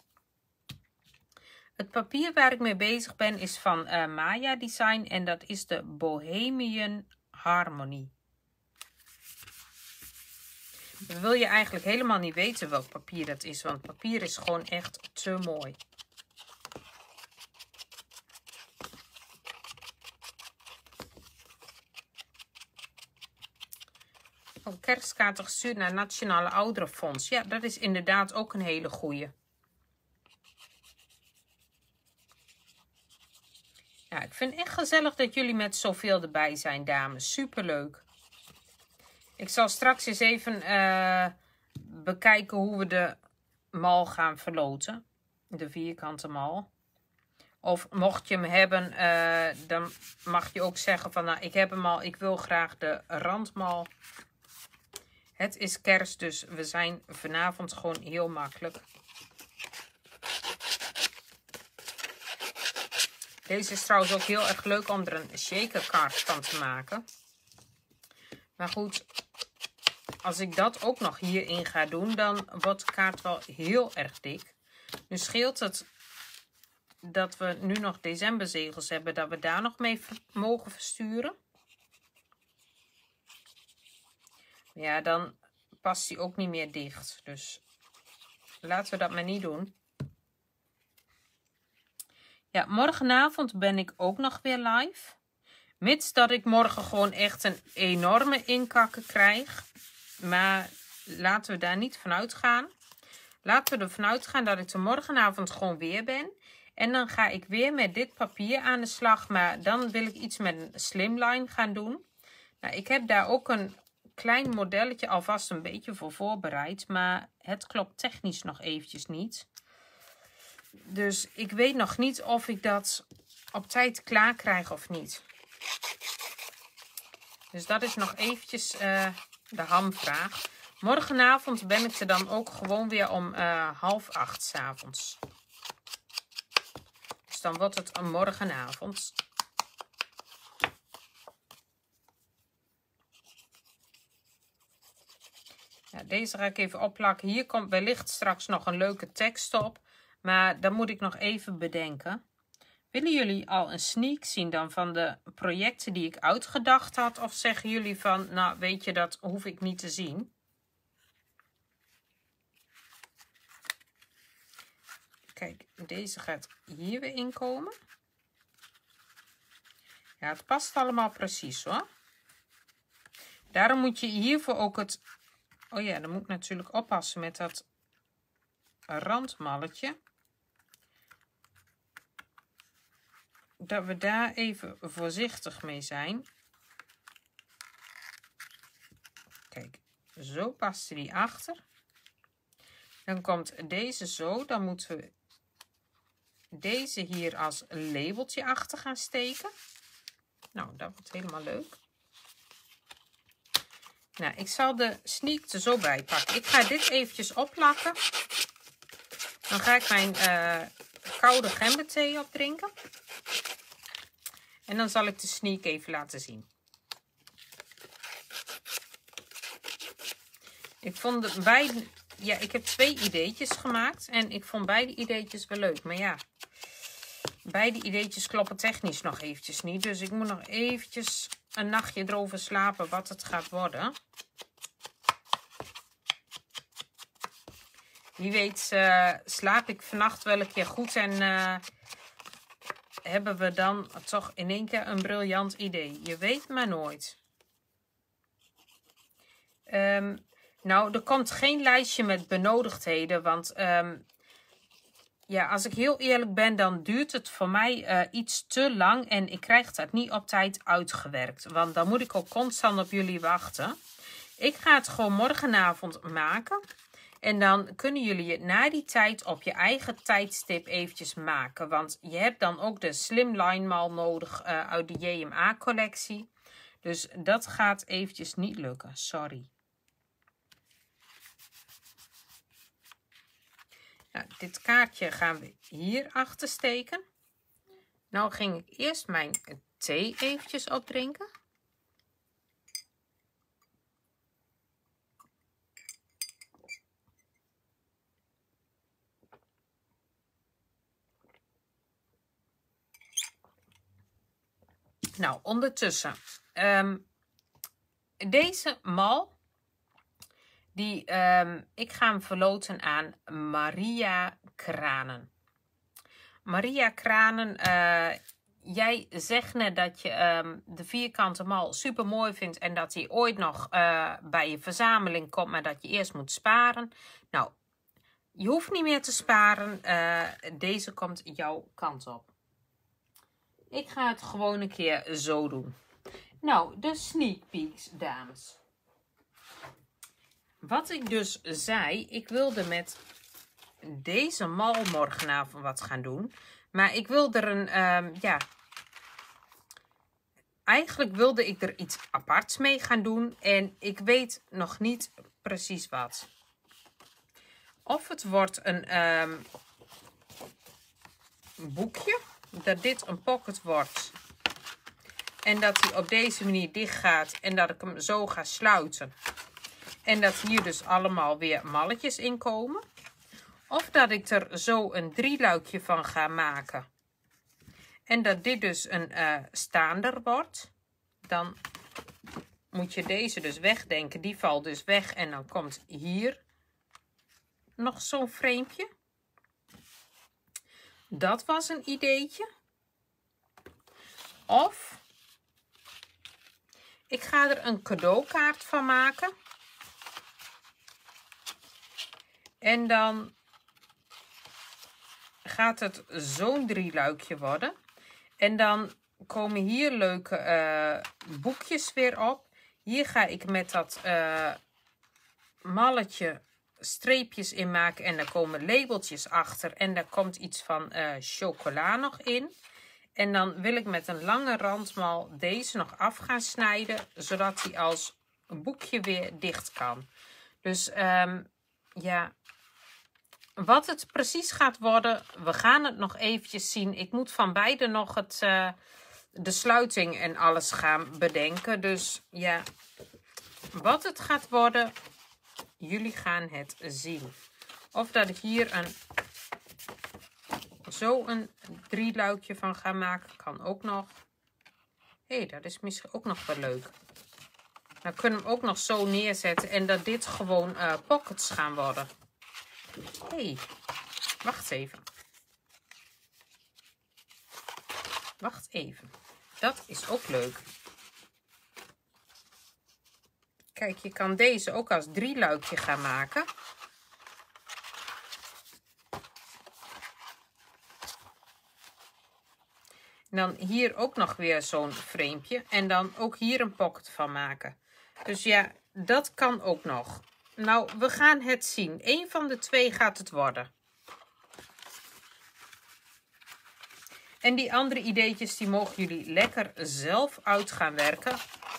Het papier waar ik mee bezig ben is van uh, Maya Design en dat is de Bohemian Harmony. Dan wil je eigenlijk helemaal niet weten welk papier dat is, want papier is gewoon echt te mooi. Oh, kerstkaarten gestuurd naar Nationale Ouderenfonds. Ja, dat is inderdaad ook een hele goeie. Ja, ik vind het echt gezellig dat jullie met zoveel erbij zijn, dames. Superleuk. Ik zal straks eens even uh, bekijken hoe we de mal gaan verloten. De vierkante mal. Of mocht je hem hebben, uh, dan mag je ook zeggen van, nou, ik heb hem al, ik wil graag de randmal. Het is kerst, dus we zijn vanavond gewoon heel makkelijk. Deze is trouwens ook heel erg leuk om er een shaker kaart van te maken. Maar goed, als ik dat ook nog hierin ga doen, dan wordt de kaart wel heel erg dik. Nu scheelt het dat we nu nog decemberzegels hebben, dat we daar nog mee mogen versturen. Ja, dan past die ook niet meer dicht. Dus laten we dat maar niet doen. Ja, morgenavond ben ik ook nog weer live. Mits dat ik morgen gewoon echt een enorme inkakken krijg. Maar laten we daar niet van uitgaan. Laten we ervan uitgaan dat ik er morgenavond gewoon weer ben. En dan ga ik weer met dit papier aan de slag. Maar dan wil ik iets met een slimline gaan doen. Nou, ik heb daar ook een klein modelletje alvast een beetje voor voorbereid. Maar het klopt technisch nog eventjes niet. Dus ik weet nog niet of ik dat op tijd klaar krijg of niet. Dus dat is nog eventjes uh, de hamvraag. Morgenavond ben ik er dan ook gewoon weer om uh, half acht 's avonds. Dus dan wordt het een morgenavond. Ja, deze ga ik even opplakken. Hier komt wellicht straks nog een leuke tekst op. Maar dat moet ik nog even bedenken. Willen jullie al een sneak zien dan van de projecten die ik uitgedacht had? Of zeggen jullie van, nou weet je, dat hoef ik niet te zien? Kijk, deze gaat hier weer inkomen. Ja, het past allemaal precies hoor. Daarom moet je hiervoor ook het... Oh ja, dan moet ik natuurlijk oppassen met dat randmalletje. Dat we daar even voorzichtig mee zijn. Kijk, zo past die achter. Dan komt deze zo. Dan moeten we deze hier als labeltje achter gaan steken. Nou, dat wordt helemaal leuk. Nou, ik zal de sneak er zo bij pakken. Ik ga dit eventjes opplakken. Dan ga ik mijn uh, koude gemberthee opdrinken. En dan zal ik de sneak even laten zien. Ik vond de beide... Ja, ik heb twee ideetjes gemaakt. En ik vond beide ideetjes wel leuk. Maar ja, beide ideetjes kloppen technisch nog eventjes niet. Dus ik moet nog eventjes een nachtje erover slapen wat het gaat worden. Wie weet uh, slaap ik vannacht wel een keer goed en uh, hebben we dan toch in één keer een briljant idee. Je weet maar nooit. Um, nou, er komt geen lijstje met benodigdheden, want um, ja, als ik heel eerlijk ben, dan duurt het voor mij uh, iets te lang en ik krijg dat niet op tijd uitgewerkt. Want dan moet ik ook constant op jullie wachten. Ik ga het gewoon morgenavond maken. En dan kunnen jullie het na die tijd op je eigen tijdstip eventjes maken. Want je hebt dan ook de slimline mal nodig uh, uit de J M A collectie. Dus dat gaat eventjes niet lukken, sorry. Nou, dit kaartje gaan we hier achter steken. Nou ging ik eerst mijn thee eventjes opdrinken. Nou, ondertussen. Um, deze mal, die, um, ik ga hem verloten aan Maria Kranen. Maria Kranen, uh, jij zegt net dat je um, de vierkante mal super mooi vindt en dat hij ooit nog uh, bij je verzameling komt, maar dat je eerst moet sparen. Nou, je hoeft niet meer te sparen. Uh, deze komt jouw kant op. Ik ga het gewoon een keer zo doen. Nou, de sneak peeks, dames. Wat ik dus zei, ik wilde met deze mal morgenavond wat gaan doen. Maar ik wil er een, um, ja... Eigenlijk wilde ik er iets aparts mee gaan doen. En ik weet nog niet precies wat. Of het wordt een um, boekje. Dat dit een pocket wordt. En dat hij op deze manier dicht gaat. En dat ik hem zo ga sluiten. En dat hier dus allemaal weer malletjes in komen. Of dat ik er zo een drieluikje van ga maken. En dat dit dus een uh, staander wordt. Dan moet je deze dus wegdenken. Die valt dus weg. En dan komt hier nog zo'n framepje. Dat was een ideetje. Of ik ga er een cadeaukaart van maken. En dan gaat het zo'n drieluikje worden. En dan komen hier leuke uh, boekjes weer op. Hier ga ik met dat uh, malletje streepjes in maken. En daar komen labeltjes achter. En daar komt iets van uh, chocola nog in. En dan wil ik met een lange randmal deze nog af gaan snijden. Zodat hij als boekje weer dicht kan. Dus um, ja... Wat het precies gaat worden, we gaan het nog eventjes zien. Ik moet van beide nog het, uh, de sluiting en alles gaan bedenken. Dus ja, wat het gaat worden, jullie gaan het zien. Of dat ik hier een, zo een drieluikje van ga maken, kan ook nog. Hé, hey, dat is misschien ook nog wel leuk. Dan kunnen we hem ook nog zo neerzetten en dat dit gewoon uh, pockets gaan worden. Hé, hey, wacht even. Wacht even. Dat is ook leuk. Kijk, je kan deze ook als drieluikje gaan maken. En dan hier ook nog weer zo'n framepje. En dan ook hier een pocket van maken. Dus ja, dat kan ook nog. Nou, we gaan het zien. Eén van de twee gaat het worden. En die andere ideetjes, die mogen jullie lekker zelf uit gaan werken.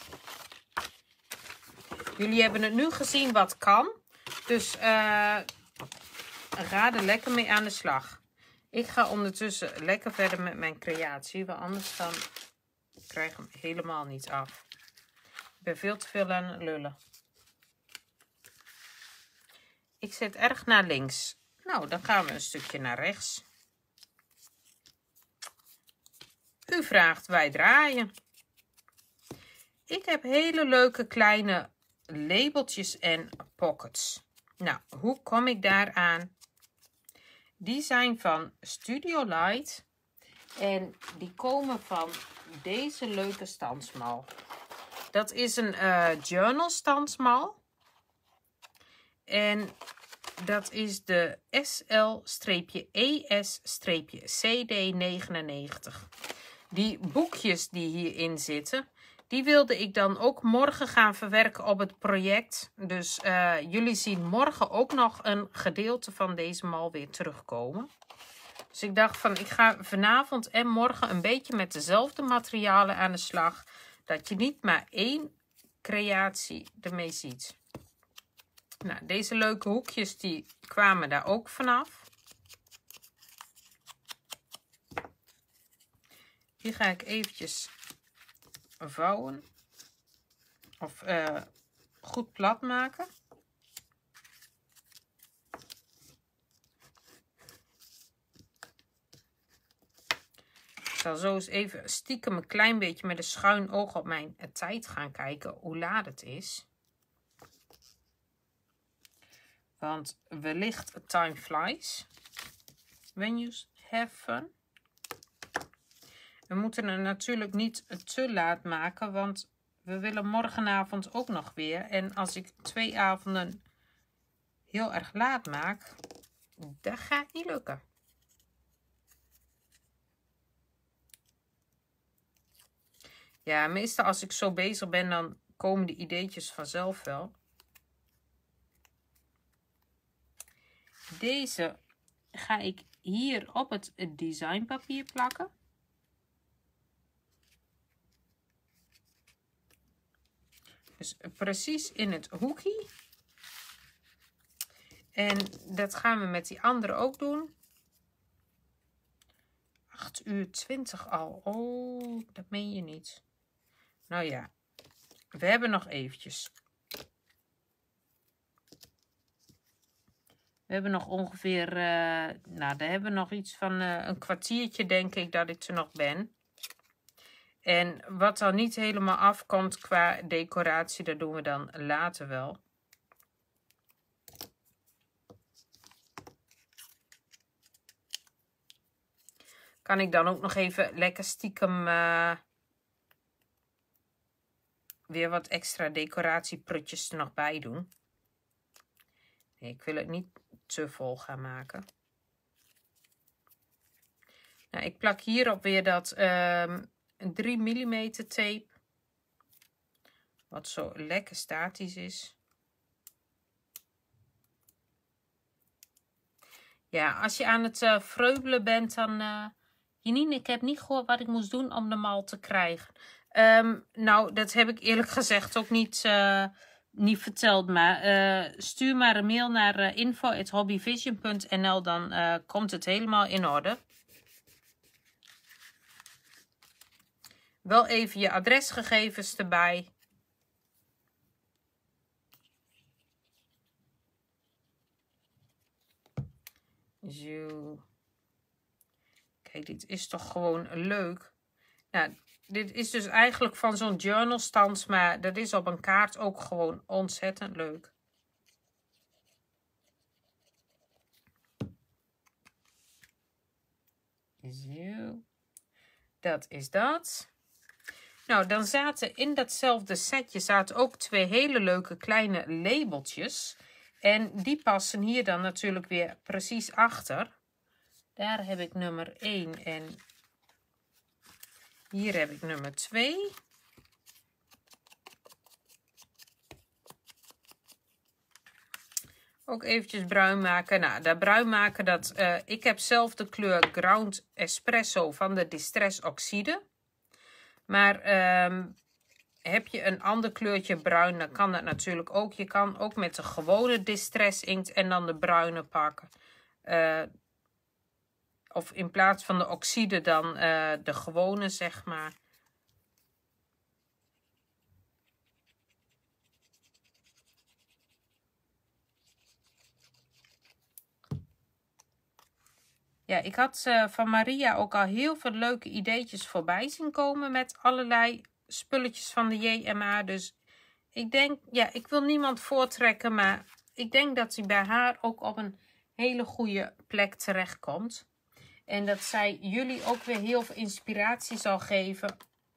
Jullie hebben het nu gezien wat kan. Dus uh, ga er lekker mee aan de slag. Ik ga ondertussen lekker verder met mijn creatie. Want anders dan krijg ik hem helemaal niet af. Ik ben veel te veel aan het lullen. Ik zet erg naar links. Nou, dan gaan we een stukje naar rechts. U vraagt, wij draaien. Ik heb hele leuke kleine labeltjes en pockets. Nou, hoe kom ik daaraan? Die zijn van Studio Light. En die komen van deze leuke standsmal. Dat is een uh, journal standsmal. En dat is de S L E S C D negenennegentig. Die boekjes die hierin zitten, die wilde ik dan ook morgen gaan verwerken op het project. Dus uh, jullie zien morgen ook nog een gedeelte van deze mal weer terugkomen. Dus ik dacht van, ik ga vanavond en morgen een beetje met dezelfde materialen aan de slag. Dat je niet maar één creatie ermee ziet. Nou, deze leuke hoekjes die kwamen daar ook vanaf. Die ga ik eventjes vouwen. Of uh, goed plat maken. Ik zal zo eens even stiekem een klein beetje met een schuin oog op mijn tijd gaan kijken hoe laat het is. Want wellicht time flies. When you have fun. We moeten het natuurlijk niet te laat maken, want we willen morgenavond ook nog weer. En als ik twee avonden heel erg laat maak, dat gaat niet lukken. Ja, meestal als ik zo bezig ben, dan komen de ideetjes vanzelf wel. Deze ga ik hier op het designpapier plakken. Dus precies in het hoekje. En dat gaan we met die andere ook doen. acht uur twintig al. Oh, dat meen je niet. Nou ja, we hebben nog eventjes. We hebben nog ongeveer, uh, nou, daar hebben we nog iets van uh, een kwartiertje, denk ik, dat ik er nog ben. En wat dan niet helemaal afkomt qua decoratie, dat doen we dan later wel. Kan ik dan ook nog even lekker stiekem uh, weer wat extra decoratieprutjes er nog bij doen. Nee, ik wil het niet te vol gaan maken. Nou, ik plak hierop weer dat uh, drie millimeter tape. Wat zo lekker statisch is. Ja, als je aan het uh, vreubelen bent, dan... Uh, Janine, ik heb niet gehoord wat ik moest doen om de mal te krijgen. Um, nou, dat heb ik eerlijk gezegd ook niet, uh, niet verteld. Maar uh, stuur maar een mail naar uh, info at hobbyvision punt n l. Dan uh, komt het helemaal in orde. Wel even je adresgegevens erbij. Zo. Kijk, dit is toch gewoon leuk. Nou, dit is dus eigenlijk van zo'n journalstand, maar dat is op een kaart ook gewoon ontzettend leuk. Zo. Dat is dat. Nou, dan zaten in datzelfde setje zaten ook twee hele leuke kleine labeltjes. En die passen hier dan natuurlijk weer precies achter. Daar heb ik nummer één en hier heb ik nummer twee. Ook eventjes bruin maken. Nou, dat bruin maken, dat, uh, ik heb zelf de kleur Ground Espresso van de Distress Oxide. Maar um, heb je een ander kleurtje bruin, dan kan dat natuurlijk ook. Je kan ook met de gewone Distress inkt en dan de bruine pakken. Uh, of in plaats van de oxide dan uh, de gewone, zeg maar. Ja, ik had uh, van Maria ook al heel veel leuke ideetjes voorbij zien komen met allerlei spulletjes van de J M A. Dus ik denk, ja, ik wil niemand voortrekken, maar ik denk dat hij bij haar ook op een hele goede plek terechtkomt. En dat zij jullie ook weer heel veel inspiratie zal geven.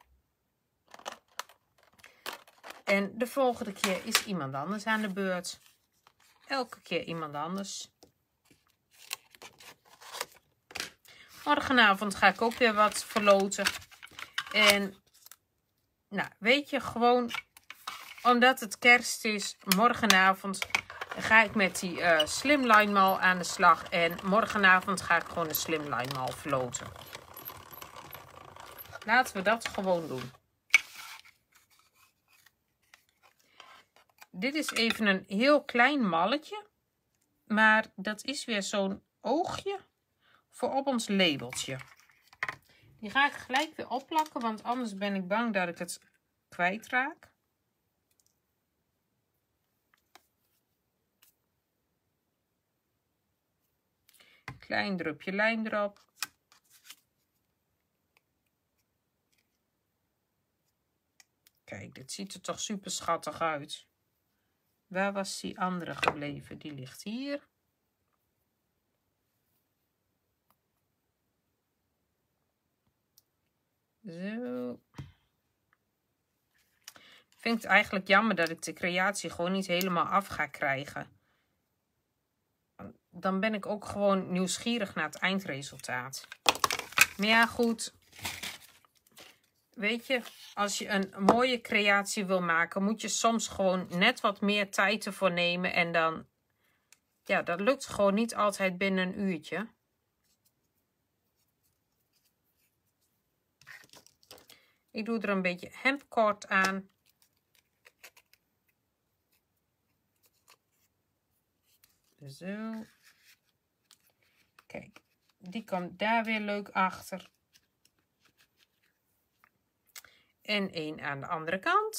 En de volgende keer is iemand anders aan de beurt. Elke keer iemand anders. Morgenavond ga ik ook weer wat verloten. En nou, weet je, gewoon omdat het kerst is, morgenavond ga ik met die uh, slimline mal aan de slag. En morgenavond ga ik gewoon een slimline mal verloten. Laten we dat gewoon doen. Dit is even een heel klein malletje. Maar dat is weer zo'n oogje voor op ons labeltje. Die ga ik gelijk weer opplakken, want anders ben ik bang dat ik het kwijtraak. Klein drupje lijm erop. Kijk, dit ziet er toch super schattig uit. Waar was die andere gebleven? Die ligt hier. Zo. Ik vind het eigenlijk jammer dat ik de creatie gewoon niet helemaal af ga krijgen. Dan ben ik ook gewoon nieuwsgierig naar het eindresultaat. Maar ja, goed. Weet je, als je een mooie creatie wil maken, moet je soms gewoon net wat meer tijd ervoor nemen. En dan ja, dat lukt gewoon niet altijd binnen een uurtje. Ik doe er een beetje hemdkoord aan. Zo. Kijk, die komt daar weer leuk achter. En één aan de andere kant.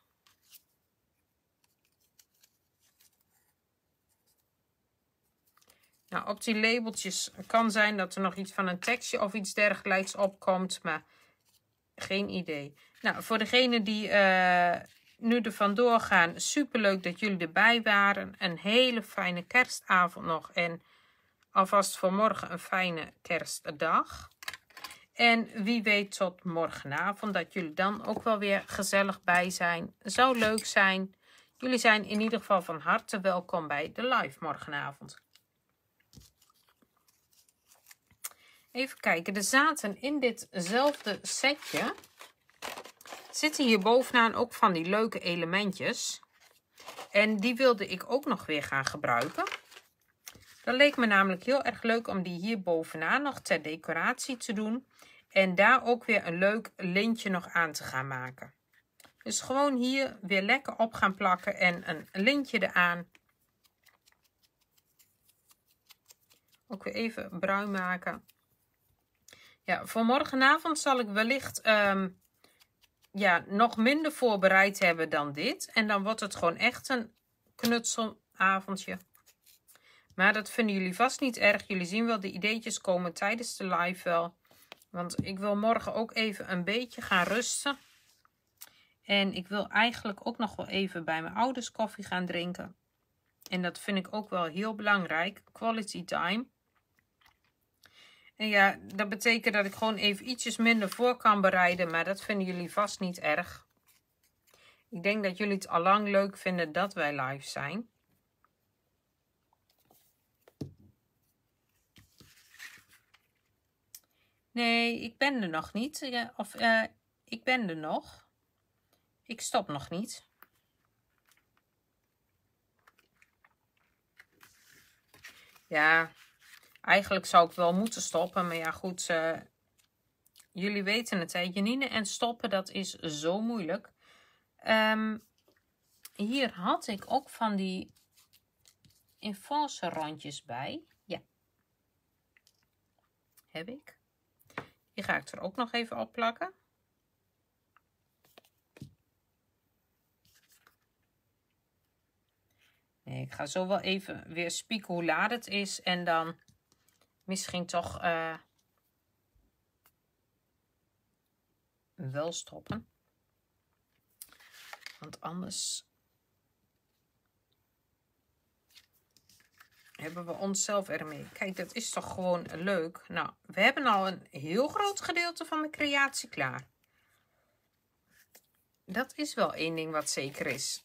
Nou, op die labeltjes kan zijn dat er nog iets van een tekstje of iets dergelijks opkomt, maar geen idee. Nou, voor degenen die uh, nu er vandoor gaan, superleuk dat jullie erbij waren. Een hele fijne kerstavond nog en alvast voor morgen een fijne kerstdag. En wie weet tot morgenavond dat jullie dan ook wel weer gezellig bij zijn. Zou leuk zijn. Jullie zijn in ieder geval van harte welkom bij de live morgenavond. Even kijken, er zaten in ditzelfde setje, zitten hier bovenaan ook van die leuke elementjes. En die wilde ik ook nog weer gaan gebruiken. Dat leek me namelijk heel erg leuk om die hier bovenaan nog ter decoratie te doen. En daar ook weer een leuk lintje nog aan te gaan maken. Dus gewoon hier weer lekker op gaan plakken en een lintje eraan. Ook weer even bruin maken. Ja, voor morgenavond zal ik wellicht um, ja, nog minder voorbereid hebben dan dit. En dan wordt het gewoon echt een knutselavondje. Maar dat vinden jullie vast niet erg. Jullie zien wel, de ideetjes komen tijdens de live wel. Want ik wil morgen ook even een beetje gaan rusten. En ik wil eigenlijk ook nog wel even bij mijn ouders koffie gaan drinken. En dat vind ik ook wel heel belangrijk. Quality time. En ja, dat betekent dat ik gewoon even ietsjes minder voor kan bereiden. Maar dat vinden jullie vast niet erg. Ik denk dat jullie het allang leuk vinden dat wij live zijn. Nee, ik ben er nog niet. Ja, of uh, ik ben er nog. Ik stop nog niet. Ja, eigenlijk zou ik wel moeten stoppen. Maar ja, goed. Uh, jullie weten het, hè. Janine en stoppen, dat is zo moeilijk. Um, hier had ik ook van die enforcer randjes bij. Ja. Heb ik. Die ga ik er ook nog even op plakken. Nee, ik ga zo wel even weer spieken hoe laat het is. En dan misschien toch uh, wel stoppen. Want anders hebben we onszelf ermee. Kijk, dat is toch gewoon leuk. Nou, we hebben al een heel groot gedeelte van de creatie klaar. Dat is wel één ding wat zeker is.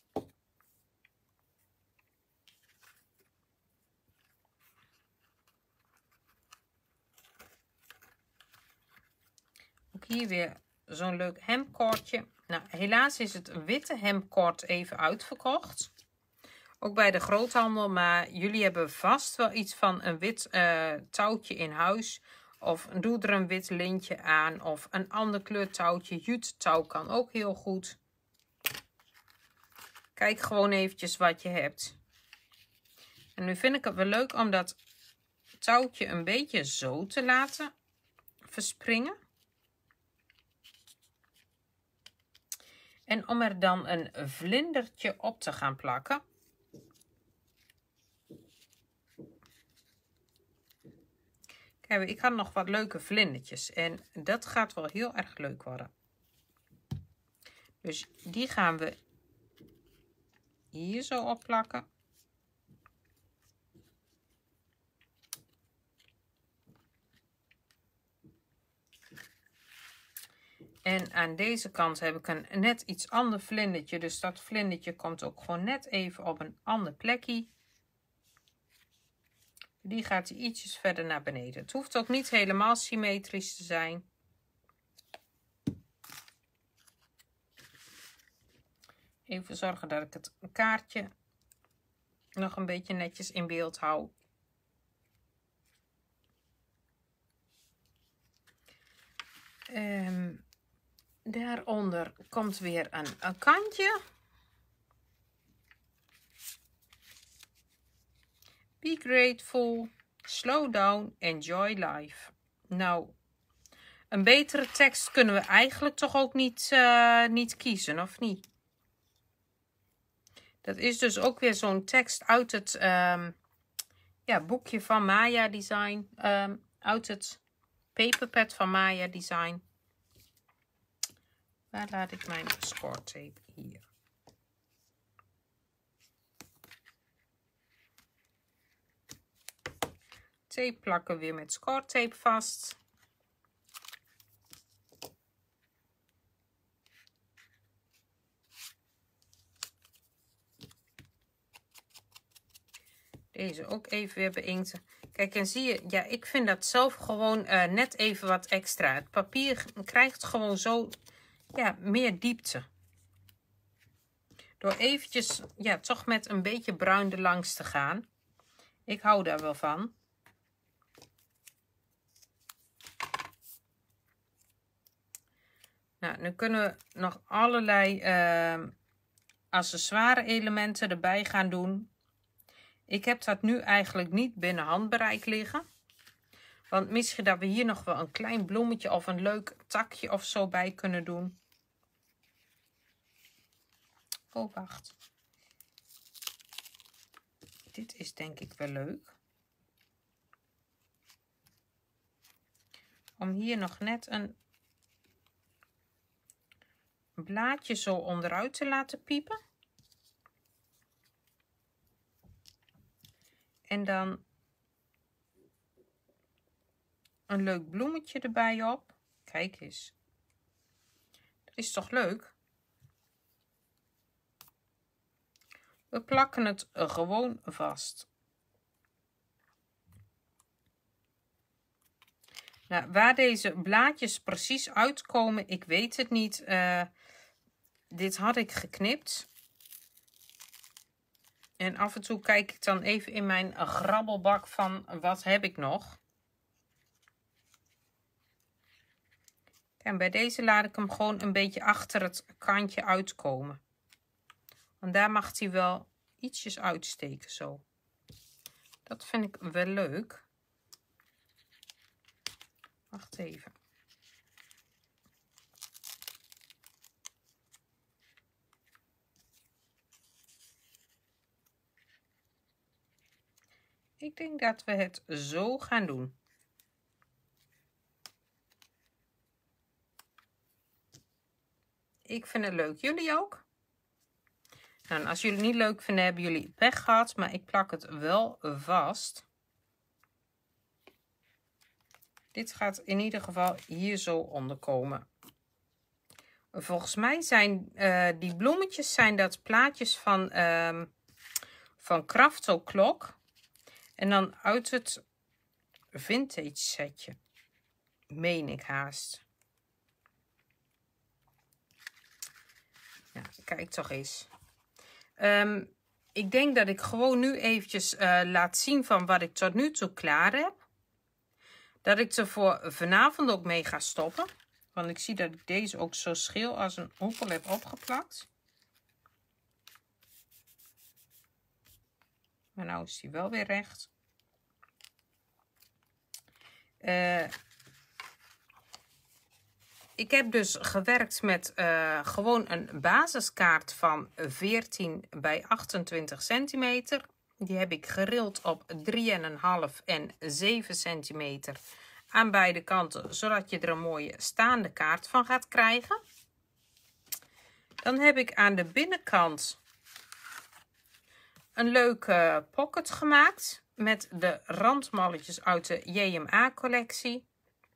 Ook hier weer zo'n leuk hemdkoordje. Nou, helaas is het witte hemdkoord even uitverkocht. Ook bij de groothandel, maar jullie hebben vast wel iets van een wit uh, touwtje in huis. Of doe er een wit lintje aan. Of een ander kleur touwtje. Jute touw kan ook heel goed. Kijk gewoon eventjes wat je hebt. En nu vind ik het wel leuk om dat touwtje een beetje zo te laten verspringen. En om er dan een vlindertje op te gaan plakken. Kijk, ik had nog wat leuke vlindertjes. En dat gaat wel heel erg leuk worden. Dus die gaan we hier zo op plakken. En aan deze kant heb ik een net iets ander vlindertje. Dus dat vlindertje komt ook gewoon net even op een ander plekje. Die gaat hij ietsjes verder naar beneden. Het hoeft ook niet helemaal symmetrisch te zijn. Even zorgen dat ik het kaartje nog een beetje netjes in beeld hou. Um, daaronder komt weer een, een kantje. Be grateful, slow down, enjoy life. Nou, een betere tekst kunnen we eigenlijk toch ook niet, uh, niet kiezen, of niet? Dat is dus ook weer zo'n tekst uit het um, ja, boekje van Maya Design. Um, uit het paperpad van Maya Design. Waar laat ik mijn score tape? Hier. Tape plakken weer met score tape vast. Deze ook even weer beïnkten. Kijk, en zie je, ja, ik vind dat zelf gewoon uh, net even wat extra. Het papier krijgt gewoon zo, ja, meer diepte. Door eventjes, ja, toch met een beetje bruin erlangs te gaan. Ik hou daar wel van. Nou, nu kunnen we nog allerlei uh, accessoire elementen erbij gaan doen. Ik heb dat nu eigenlijk niet binnen handbereik liggen. Want misschien dat we hier nog wel een klein bloemetje of een leuk takje of zo bij kunnen doen. Oh, wacht. Dit is denk ik wel leuk. Om hier nog net een blaadje zo onderuit te laten piepen. En dan een leuk bloemetje erbij op. Kijk eens. Dat is toch leuk? We plakken het gewoon vast. Nou, waar deze blaadjes precies uitkomen, ik weet het niet. Uh, dit had ik geknipt. En af en toe kijk ik dan even in mijn grabbelbak van wat heb ik nog. En bij deze laat ik hem gewoon een beetje achter het kantje uitkomen. Want daar mag hij wel ietsjes uitsteken zo. Dat vind ik wel leuk. Wacht even. Ik denk dat we het zo gaan doen. Ik vind het leuk. Jullie ook? Nou, en als jullie het niet leuk vinden, hebben jullie pech gehad. Maar ik plak het wel vast. Dit gaat in ieder geval hier zo onder komen. Volgens mij zijn uh, die bloemetjes zijn dat plaatjes van, uh, van Crafto Clock. En dan uit het vintage setje. Meen ik haast. Ja, kijk toch eens. Um, ik denk dat ik gewoon nu eventjes uh, laat zien van wat ik tot nu toe klaar heb. Dat ik er voor vanavond ook mee ga stoppen. Want ik zie dat ik deze ook zo scheel als een hoepel heb opgeplakt. Maar nou is die wel weer recht. Uh, ik heb dus gewerkt met uh, gewoon een basiskaart van veertien bij achtentwintig centimeter. Die heb ik gerild op drie komma vijf en zeven centimeter aan beide kanten. Zodat je er een mooie staande kaart van gaat krijgen. Dan heb ik aan de binnenkant een leuke pocket gemaakt. Met de randmalletjes uit de J M A collectie.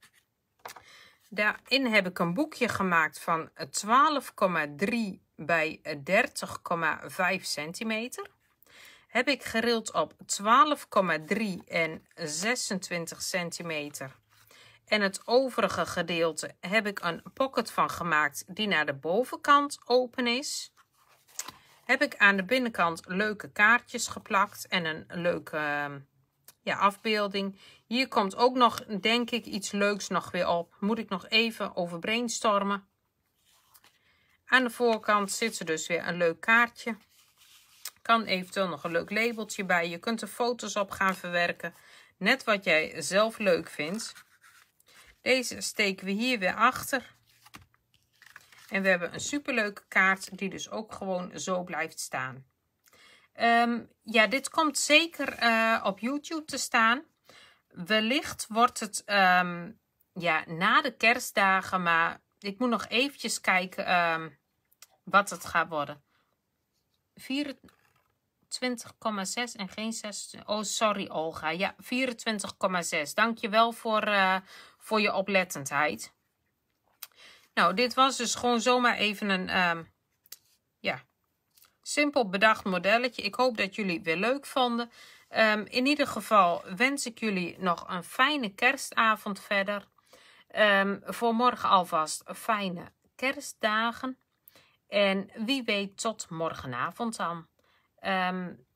Daarin heb ik een boekje gemaakt van twaalf komma drie bij dertig komma vijf centimeter. Heb ik gerild op twaalf komma drie en zesentwintig centimeter. En het overige gedeelte heb ik een pocket van gemaakt die naar de bovenkant open is. heb ik aan de binnenkant leuke kaartjes geplakt en een leuke uh, ja, afbeelding. Hier komt ook nog, denk ik, iets leuks nog weer op. Moet ik nog even over brainstormen. Aan de voorkant zit er dus weer een leuk kaartje. Kan eventueel nog een leuk labeltje bij. Je kunt er foto's op gaan verwerken. Net wat jij zelf leuk vindt. Deze steken we hier weer achter. En we hebben een superleuke kaart die dus ook gewoon zo blijft staan. Um, ja, dit komt zeker uh, op YouTube te staan. Wellicht wordt het um, ja, na de kerstdagen, maar ik moet nog eventjes kijken um, wat het gaat worden. vierentwintig komma zes en geen zesentwintig. Oh, sorry Olga. Ja, vierentwintig komma zes. Dankjewel voor, uh, voor je oplettendheid. Nou, dit was dus gewoon zomaar even een um, ja, simpel bedacht modelletje. Ik hoop dat jullie het weer leuk vonden. Um, in ieder geval wens ik jullie nog een fijne kerstavond verder. Um, voor morgen alvast fijne kerstdagen. En wie weet tot morgenavond dan. Um,